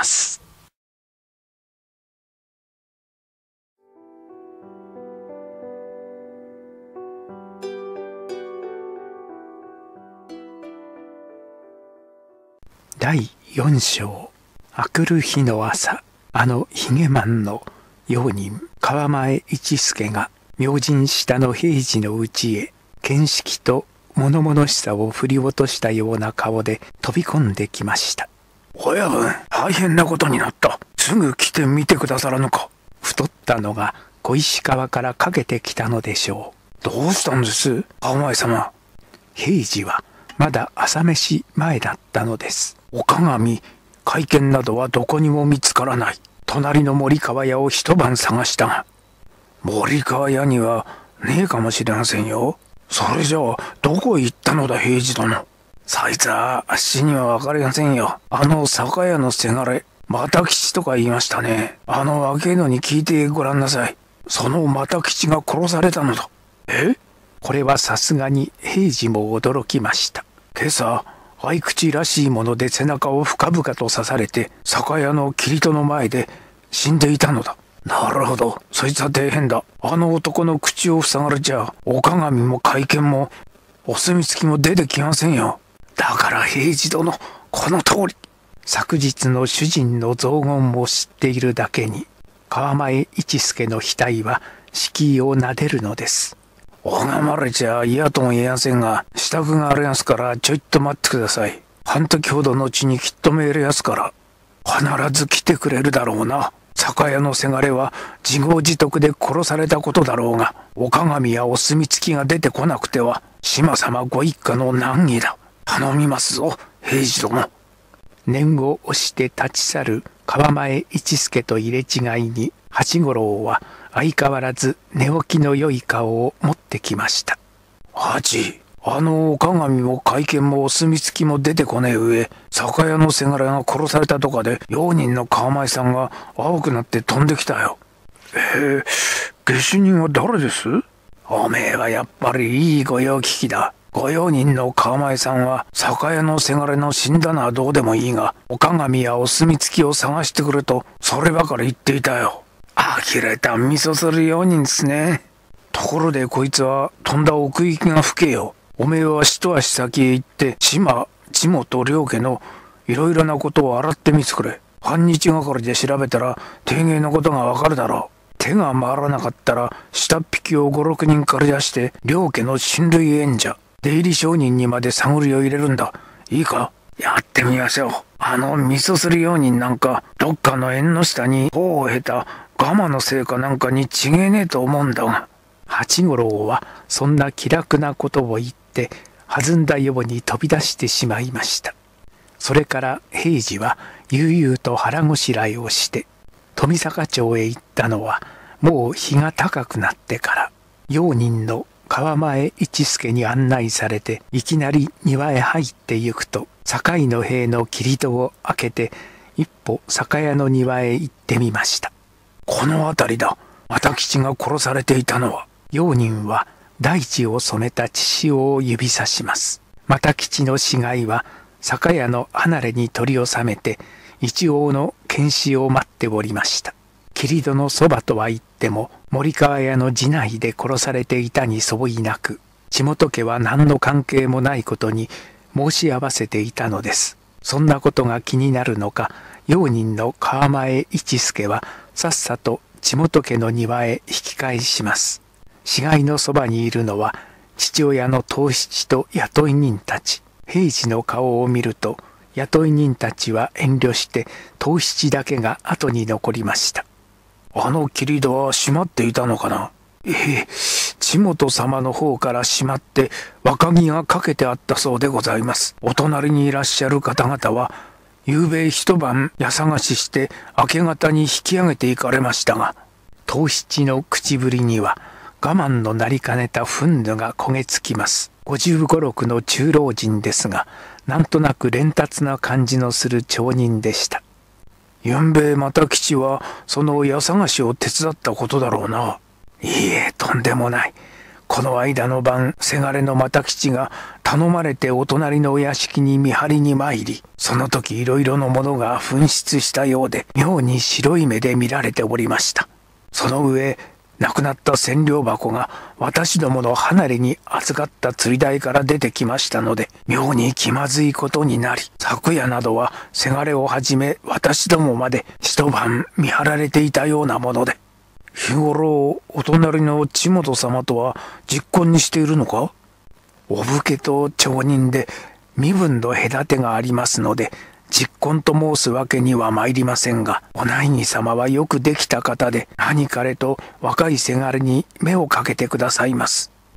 だいよん章。明くる日の朝、あのひげまんの用人川前一助が明神下の平次の家へ見識と物々しさを振り落としたような顔で飛び込んできました。 親分、大変なことになった。すぐ来てみてくださらぬか。 太ったのが小石川からかけてきたのでしょう。どうしたんです川前様。 平次はまだ朝飯前だったのです。お鏡、懐剣などはどこにも見つからない。隣の森川屋を一晩探したが、森川屋にはねえかもしれませんよ。それじゃあどこへ行ったのだ平次殿。そいつはあっしにはわかりませんよ。あの酒屋のせがれ、又吉とか言いましたね。あの若えのに聞いてごらんなさい。その又吉が殺されたのだ。え？これはさすがに平次も驚きました。今朝合口らしいもので背中を深々と刺されて酒屋の切り戸の前で死んでいたのだ。なるほど、そいつは大変だ。あの男の口を塞がれちゃお鏡も懐剣もお墨付きも出てきませんよ。だから平次殿、この通り。昨日の主人の雑言を知っているだけに川前一助の額は敷居をなでるのです。拝まれちゃ嫌とも言えませんが、支度がありますからちょいと待ってください。半時ほどのうちにきっとメールやすから必ず来てくれるだろうな。酒屋のせがれは自業自得で殺されたことだろうが、お鏡やお墨付きが出てこなくては島様ご一家の難儀だ。頼みますぞ平次殿。念を押して立ち去る川前一助と入れ違いに八五郎は相変わらず寝起きの良い顔を持ってきました。八、あのお鏡も懐剣もお墨付きも出てこねえ上、酒屋のせがれが殺されたとかで用人の川前さんが青くなって飛んできたよ。えー、下手人は誰です？おめえはやっぱりいい御用聞きだ。御用人の川前さんは酒屋のせがれの死んだのはどうでもいいが、お鏡やお墨付きを探してくれとそればかり言っていたよ。呆れた味噌する用人ですね。ところでこいつはとんだ奥行きが深えよ。おめえは一足先へ行って島地元両家のいろいろなことを洗ってみつくれ。半日がかりで調べたら丁寧なことがわかるだろう。手が回らなかったら下っ引きをごろくにん借り出して両家の親類縁者出入り商人にまで探りを入れるんだ。いいか、やってみましょう。あの味噌する用人なんかどっかの縁の下に頬を経たガマのせいかなんかに違えねえと思うんだが。八五郎はそんな気楽なことを言って弾んだように飛び出してしまいました。それから平次は悠々と腹ごしらえをして富坂町へ行ったのはもう日が高くなってから。用人の川前一助に案内されていきなり庭へ入ってゆくと、堺の塀の切り戸を開けて一歩酒屋の庭へ行ってみました。この辺りだ。又吉が殺されていたのは。用人は大地を染めた血潮を指さします。又吉の死骸は酒屋の離れに取り収めて一応の検視を待っておりました。切り戸のそばとは言っても森川屋の次男で殺されていたに相違なく、地元家は何の関係もないことに申し合わせていたのです。そんなことが気になるのか、用人の川前一助はさっさと地元家の庭へ引き返します。死骸のそばにいるのは父親の藤七と雇い人たち。平次の顔を見ると雇い人たちは遠慮して藤七だけが後に残りました。あの切り戸は閉まっていたのかな。ええ、地元様の方から閉まって若木がかけてあったそうでございます。お隣にいらっしゃる方々は夕べ一晩家探しして明け方に引き上げていかれましたが、藤七の口ぶりには我慢のなりかねた憤怒が焦げつきます。ごじゅうご、ろくの中老人ですが、なんとなく連達な感じのする町人でした。ゆんべ又吉はその家探しを手伝ったことだろうな。いいえ、とんでもない。この間の晩、せがれの又吉が頼まれてお隣のお屋敷に見張りに参り、その時いろいろのものが紛失したようで、妙に白い目で見られておりました。その上、亡くなった千両箱が私どもの離れに預かった釣り台から出てきましたので、妙に気まずいことになり、昨夜などはせがれをはじめ私どもまで一晩見張られていたようなもので、日頃お隣の千本様とは実婚にしているのか？お武家と町人で身分の隔てがありますので、実婚と申すわけには参りませんが、お内儀様はよくできた方で、何彼と若いせがれに目をかけてくださいます。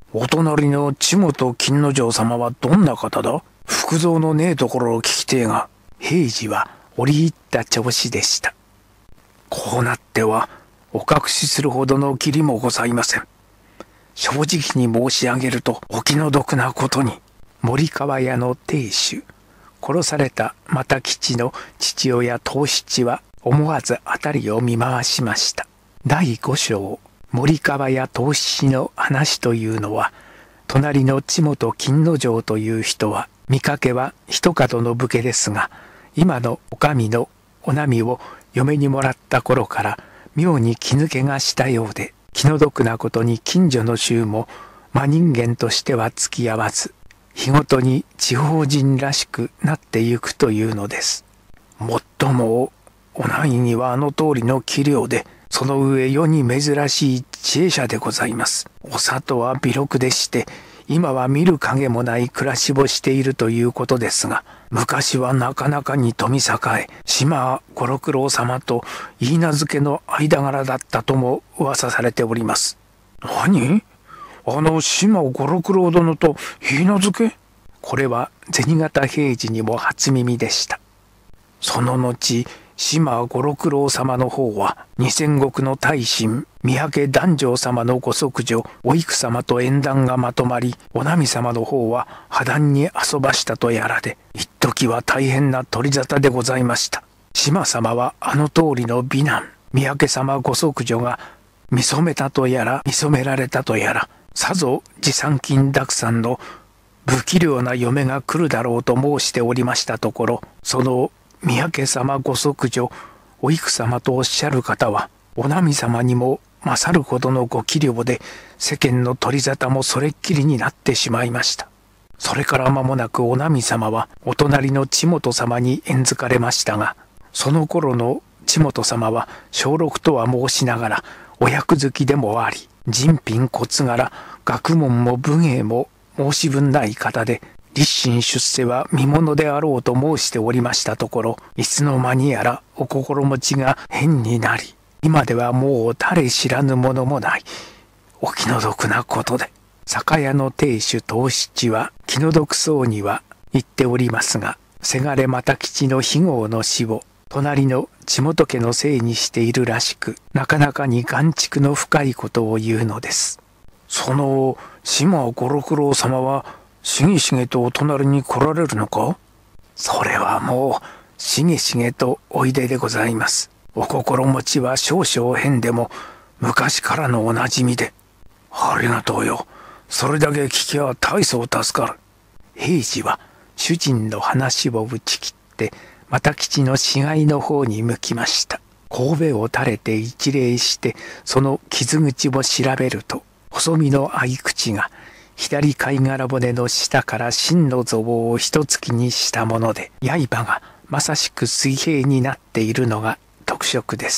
お隣の千本金之丞様はどんな方だ？福蔵のねえところを聞きてえが。 平次は折り入った調子でした。 こうなってはお隠しするほどの義理もございません。正直に申し上げるとお気の毒なことに、 森川屋の亭主、殺された又吉の父親藤七は思わず辺りを見回しました。だいご章、森川屋藤七の話というのは、隣の千本金之丞という人は見かけは一角の武家ですが、今のお上のお波を嫁にもらった頃から妙に気抜けがしたようで、気の毒なことに近所の衆も真人間としては付き合わず、日ごとに地方人らしくなってゆくというのです。 もっともお内にはあの通りの器量で、その上世に珍しい知恵者でございます。お里は微禄でして、今は見る影もない暮らしをしているということですが、昔はなかなかに富栄え、島五六郎様と言い名付けの間柄だったとも噂されております。何？あの島五六郎殿と言い名付け？ これは銭形平次にも初耳でした。 その後、島五六郎様の方は二千石の大臣三宅檀上様のご息女お幾様と縁談がまとまり、お波様の方は破談に遊ばしたとやらで、一時は大変な取り沙汰でございました。島様はあの通りの美男、三宅様ご息女が見初めたとやら見初められたとやら、さぞ持参金沢山の不器量な嫁が来るだろうと申しておりましたところ、その三宅様ご息女お幾様とおっしゃる方はお波様にも勝るほどのご器量で、世間の取り沙汰もそれっきりになってしまいました。それから間もなくお波様はお隣の千本様に縁づかれましたが、その頃の千本様は小六とは申しながらお役好きでもあり、人品骨柄、学問も武芸も申し分ない方で、立身出世は見物であろうと申しておりましたところ、いつの間にやらお心持ちが変になり、今ではもう誰知らぬものもない、お気の毒なことで。 酒屋の亭主藤七は気の毒そうには言っておりますが、せがれ又吉の非業の死を隣の千本家のせいにしているらしく、なかなかに眼蓄の深いことを言うのです。 その島五六郎様はしげしげとお隣に来られるのか？ それはもうしげしげとおいででございます。お心持ちは少々変でも昔からのおなじみで。 ありがとうよ。それだけ聞きゃ大層助かる。 平次は主人の話を打ち切って又吉の死骸の方に向きました。神戸を垂れて一礼してその傷口を調べると、細身の合い口が左貝殻骨の下から真の臓を一突きにしたもので、刃がまさしく水平になっているのが特色です。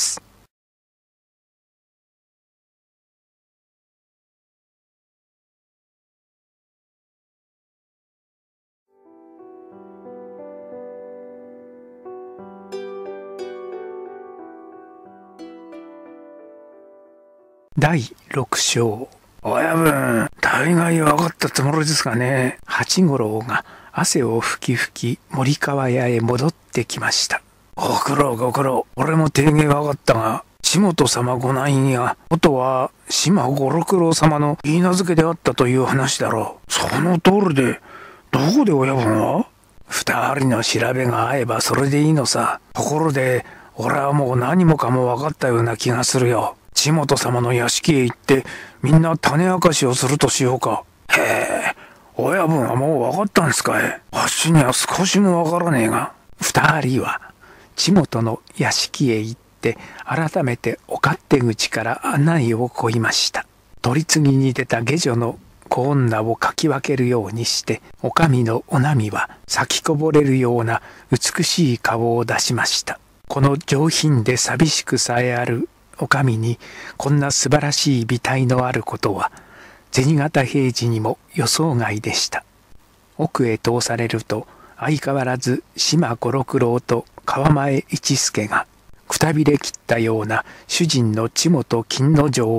だいろく章、 親分、大概分かったつもりですがね。 八五郎が汗を拭き拭き森川屋へ戻ってきました。 ご苦労ご苦労。俺も提言分かったが、千本様ご内儀が元は島五六郎様の言い名付けであったという話だろう。その通りで、どこで親分は？ 二人の調べが合えばそれでいいのさ。 ところで、俺はもう何もかも分かったような気がするよ。千本様の屋敷へ行ってみんな種明かしをするとしようか。へえ、親分はもう分かったんですかい？あっしには少しも分からねえが。 二人は千本の屋敷へ行って改めてお勝手口から案内をこいました。取り次ぎに出た下女の子女をかき分けるようにして、お上のお波は咲きこぼれるような美しい顔を出しました。この上品で寂しくさえあるお上にこんな素晴らしい美体のあることは銭形平次にも予想外でした。奥へ通されると相変わらず島五六郎と川前一助がくたびれ切ったような主人の千本金之丞を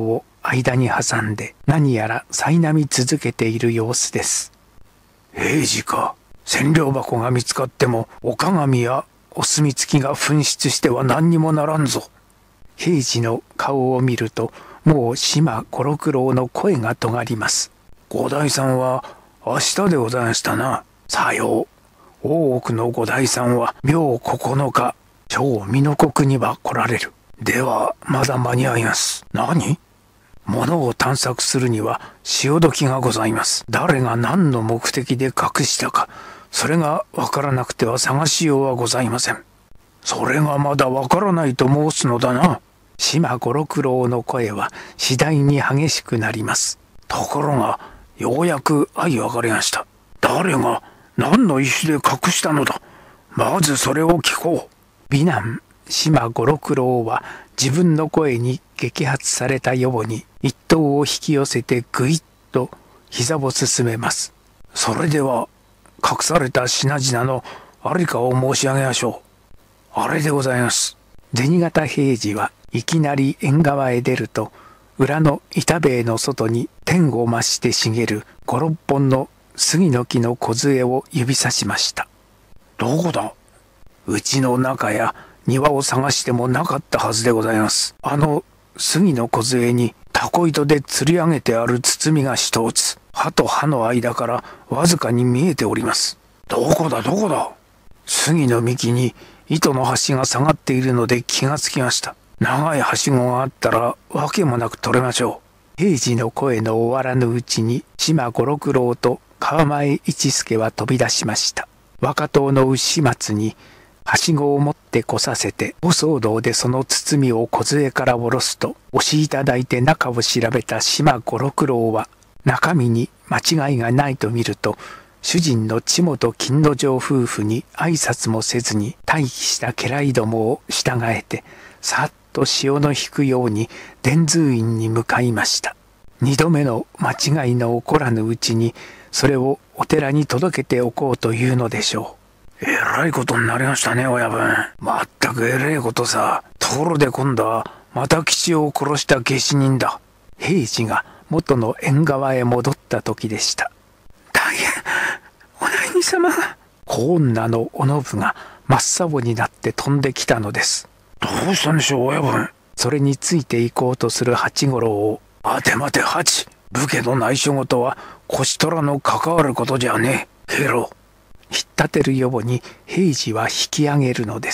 間に挟んで何やら苛み続けている様子です。平次か。千両箱が見つかってもお鏡やお墨付きが紛失しては何にもならんぞ。平次の顔を見るともう島五六郎の声が尖ります。五代さんは明日でございましたな。さよう。大奥の五代さんは明九日、超美濃国には来られる。ではまだ間に合います。何？物を探索するには潮時がございます。誰が何の目的で隠したか、それがわからなくては探しようはございません。それがまだわからないと申すのだな。島五六郎の声は次第に激しくなります。ところがようやく相分かりました。誰が何の意思で隠したのだ。まずそれを聞こう。美男島五六郎は自分の声に激発されたように一刀を引き寄せてぐいっと膝を進めます。それでは隠された品々のありかを申し上げましょう。あれでございます。銭形平次はいきなり縁側へ出ると、裏の板塀の外に天を増して茂る五六本の杉の木の梢を指さしました。どこだ？うちの中や庭を探してもなかったはずでございます。あの杉の梢にタコ糸で釣り上げてある包みが一つ、歯と歯の間からわずかに見えております。どこだどこだ？杉の幹に糸の端が下がっているので気がつきました。長いはしごがあったらわけもなく取れましょう。平次の声の終わらぬうちに島五六郎と川前一助は飛び出しました。若党の牛松にはしごを持ってこさせて、ご騒動でその包みを梢から下ろすと、押しいただいて中を調べた島五六郎は、中身に間違いがないと見ると、主人の千本金之丞夫婦に挨拶もせずに待機した家来どもを従えて、さっと潮の引くように伝通院に向かいました。二度目の間違いの起こらぬうちに、それをお寺に届けておこうというのでしょう。えらいことになりましたね、親分。まったくえれえことさ。ところで今度は又吉を殺した下手人だ。平次が元の縁側へ戻った時でした。大変、お内儀様が。小女のおのぶが真っ青になって飛んできたのです。どうしたんでしょう、親分。それについていこうとする八五郎を、待て待て八、武家の内緒事は腰虎の関わることじゃねえ。ケロ。引っ立てるように平次は引き上げるのです。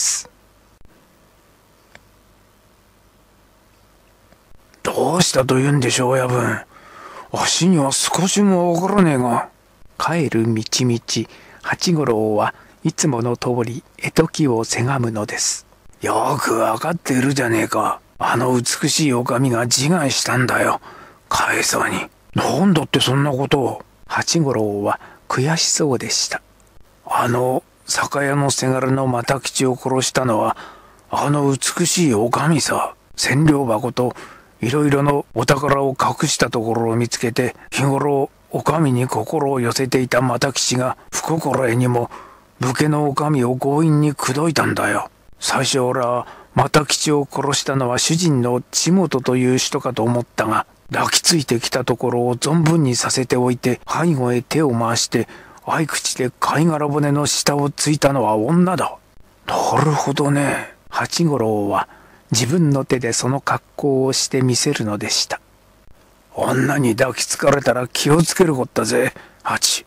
どうしたというんでしょう、親分。足には少しもわからねえが。帰る道々、八五郎はいつもの通り絵解きをせがむのです。よくわかっているじゃねえか。あの美しい女将が自害したんだよ。返そうに。なんだってそんなことを。八五郎は悔しそうでした。あの酒屋のせがれの又吉を殺したのはあの美しい女将さ。千両箱といろいろのお宝を隠したところを見つけて、日頃女将に心を寄せていた又吉が不心得にも武家の女将を強引に口説いたんだよ。最初俺は又吉を殺したのは主人の千本という人かと思ったが、抱きついてきたところを存分にさせておいて背後へ手を回して合口で貝殻骨の下をついたのは女だ。なるほどね。八五郎は自分の手でその格好をしてみせるのでした。女に抱きつかれたら気をつけるこったぜ、八。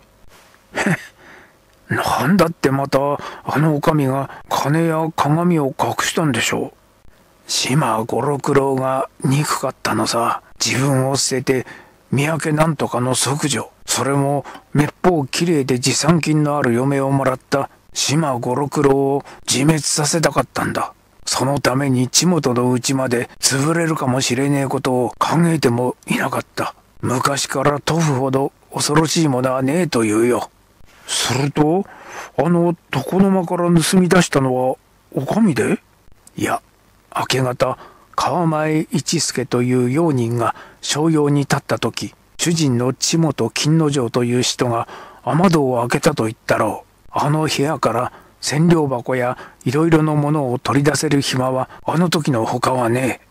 なんだってまたあの女将が金や鏡を隠したんでしょう。島五六郎が憎かったのさ。自分を捨てて三宅なんとかの息女、それもめっぽうきれいで持参金のある嫁をもらった島五六郎を自滅させたかったんだ。そのために千本の家まで潰れるかもしれねえことを考えてもいなかった。昔から屠夫ほど恐ろしいものはねえというよ。するとあの床の間から盗み出したのはお上で？いや、明け方川前一助という用人が商用に立った時、主人の千本金之丞という人が雨戸を開けたと言ったろう。あの部屋から千両箱やいろいろのものを取り出せる暇はあの時のほかはねえ。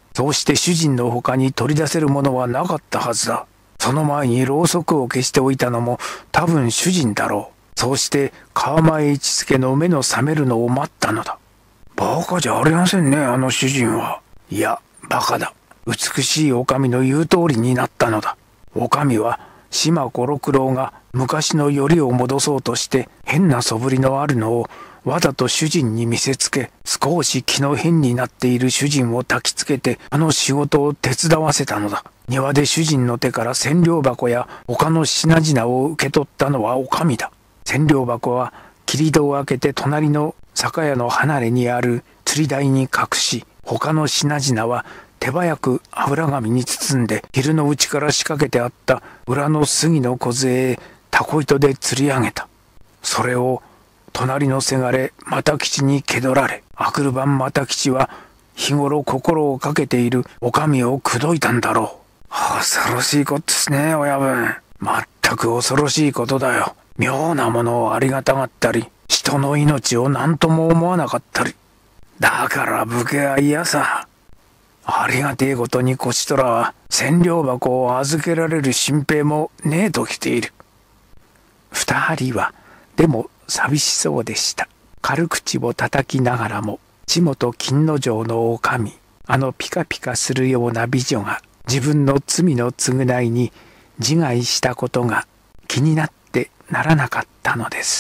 そうして主人の他に取り出せるものはなかったはずだ。その前にろうそくを消しておいたのも多分主人だろう。そうして川前一助の目の覚めるのを待ったのだ。バカじゃありませんね、あの主人は。いや、バカだ。美しいお上の言う通りになったのだ。お上は島五六郎が昔のよりを戻そうとして変なそぶりのあるのをわざと主人に見せつけ、少し気の変になっている主人を焚きつけてあの仕事を手伝わせたのだ。庭で主人の手から千両箱や他の品々を受け取ったのはお上だ。千両箱は切り戸を開けて隣の酒屋の離れにある釣り台に隠し、他の品々は手早く油紙に包んで昼のうちから仕掛けてあった裏の杉の梢へタコ糸で釣り上げた。それを隣のせがれ又吉に気取られ、あくる晩又吉は日頃心をかけているお上を口説いたんだろう。恐ろしいことですね、親分。まったく恐ろしいことだよ。妙なものをありがたがったり、人の命を何とも思わなかったり。だから武家は嫌さ。ありがてえことにこちとらは千両箱を預けられる心配もねえときている。二人はでも寂しそうでした。軽口を叩きながらも地元金之丞のお上、あのピカピカするような美女が自分の罪の償いに自害したことが気になってならなかったのです。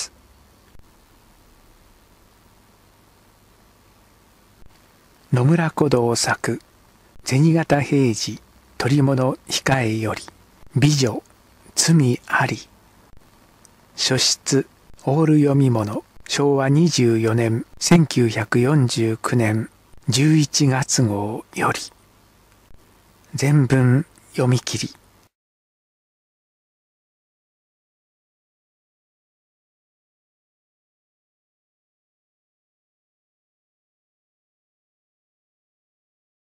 野村古道作銭形平次捕物控えより美女罪あり。書出オール読み物しょうわにじゅうよねんせんきゅうひゃくよんじゅうきゅうねんじゅういちがつごうより。全文読み切り。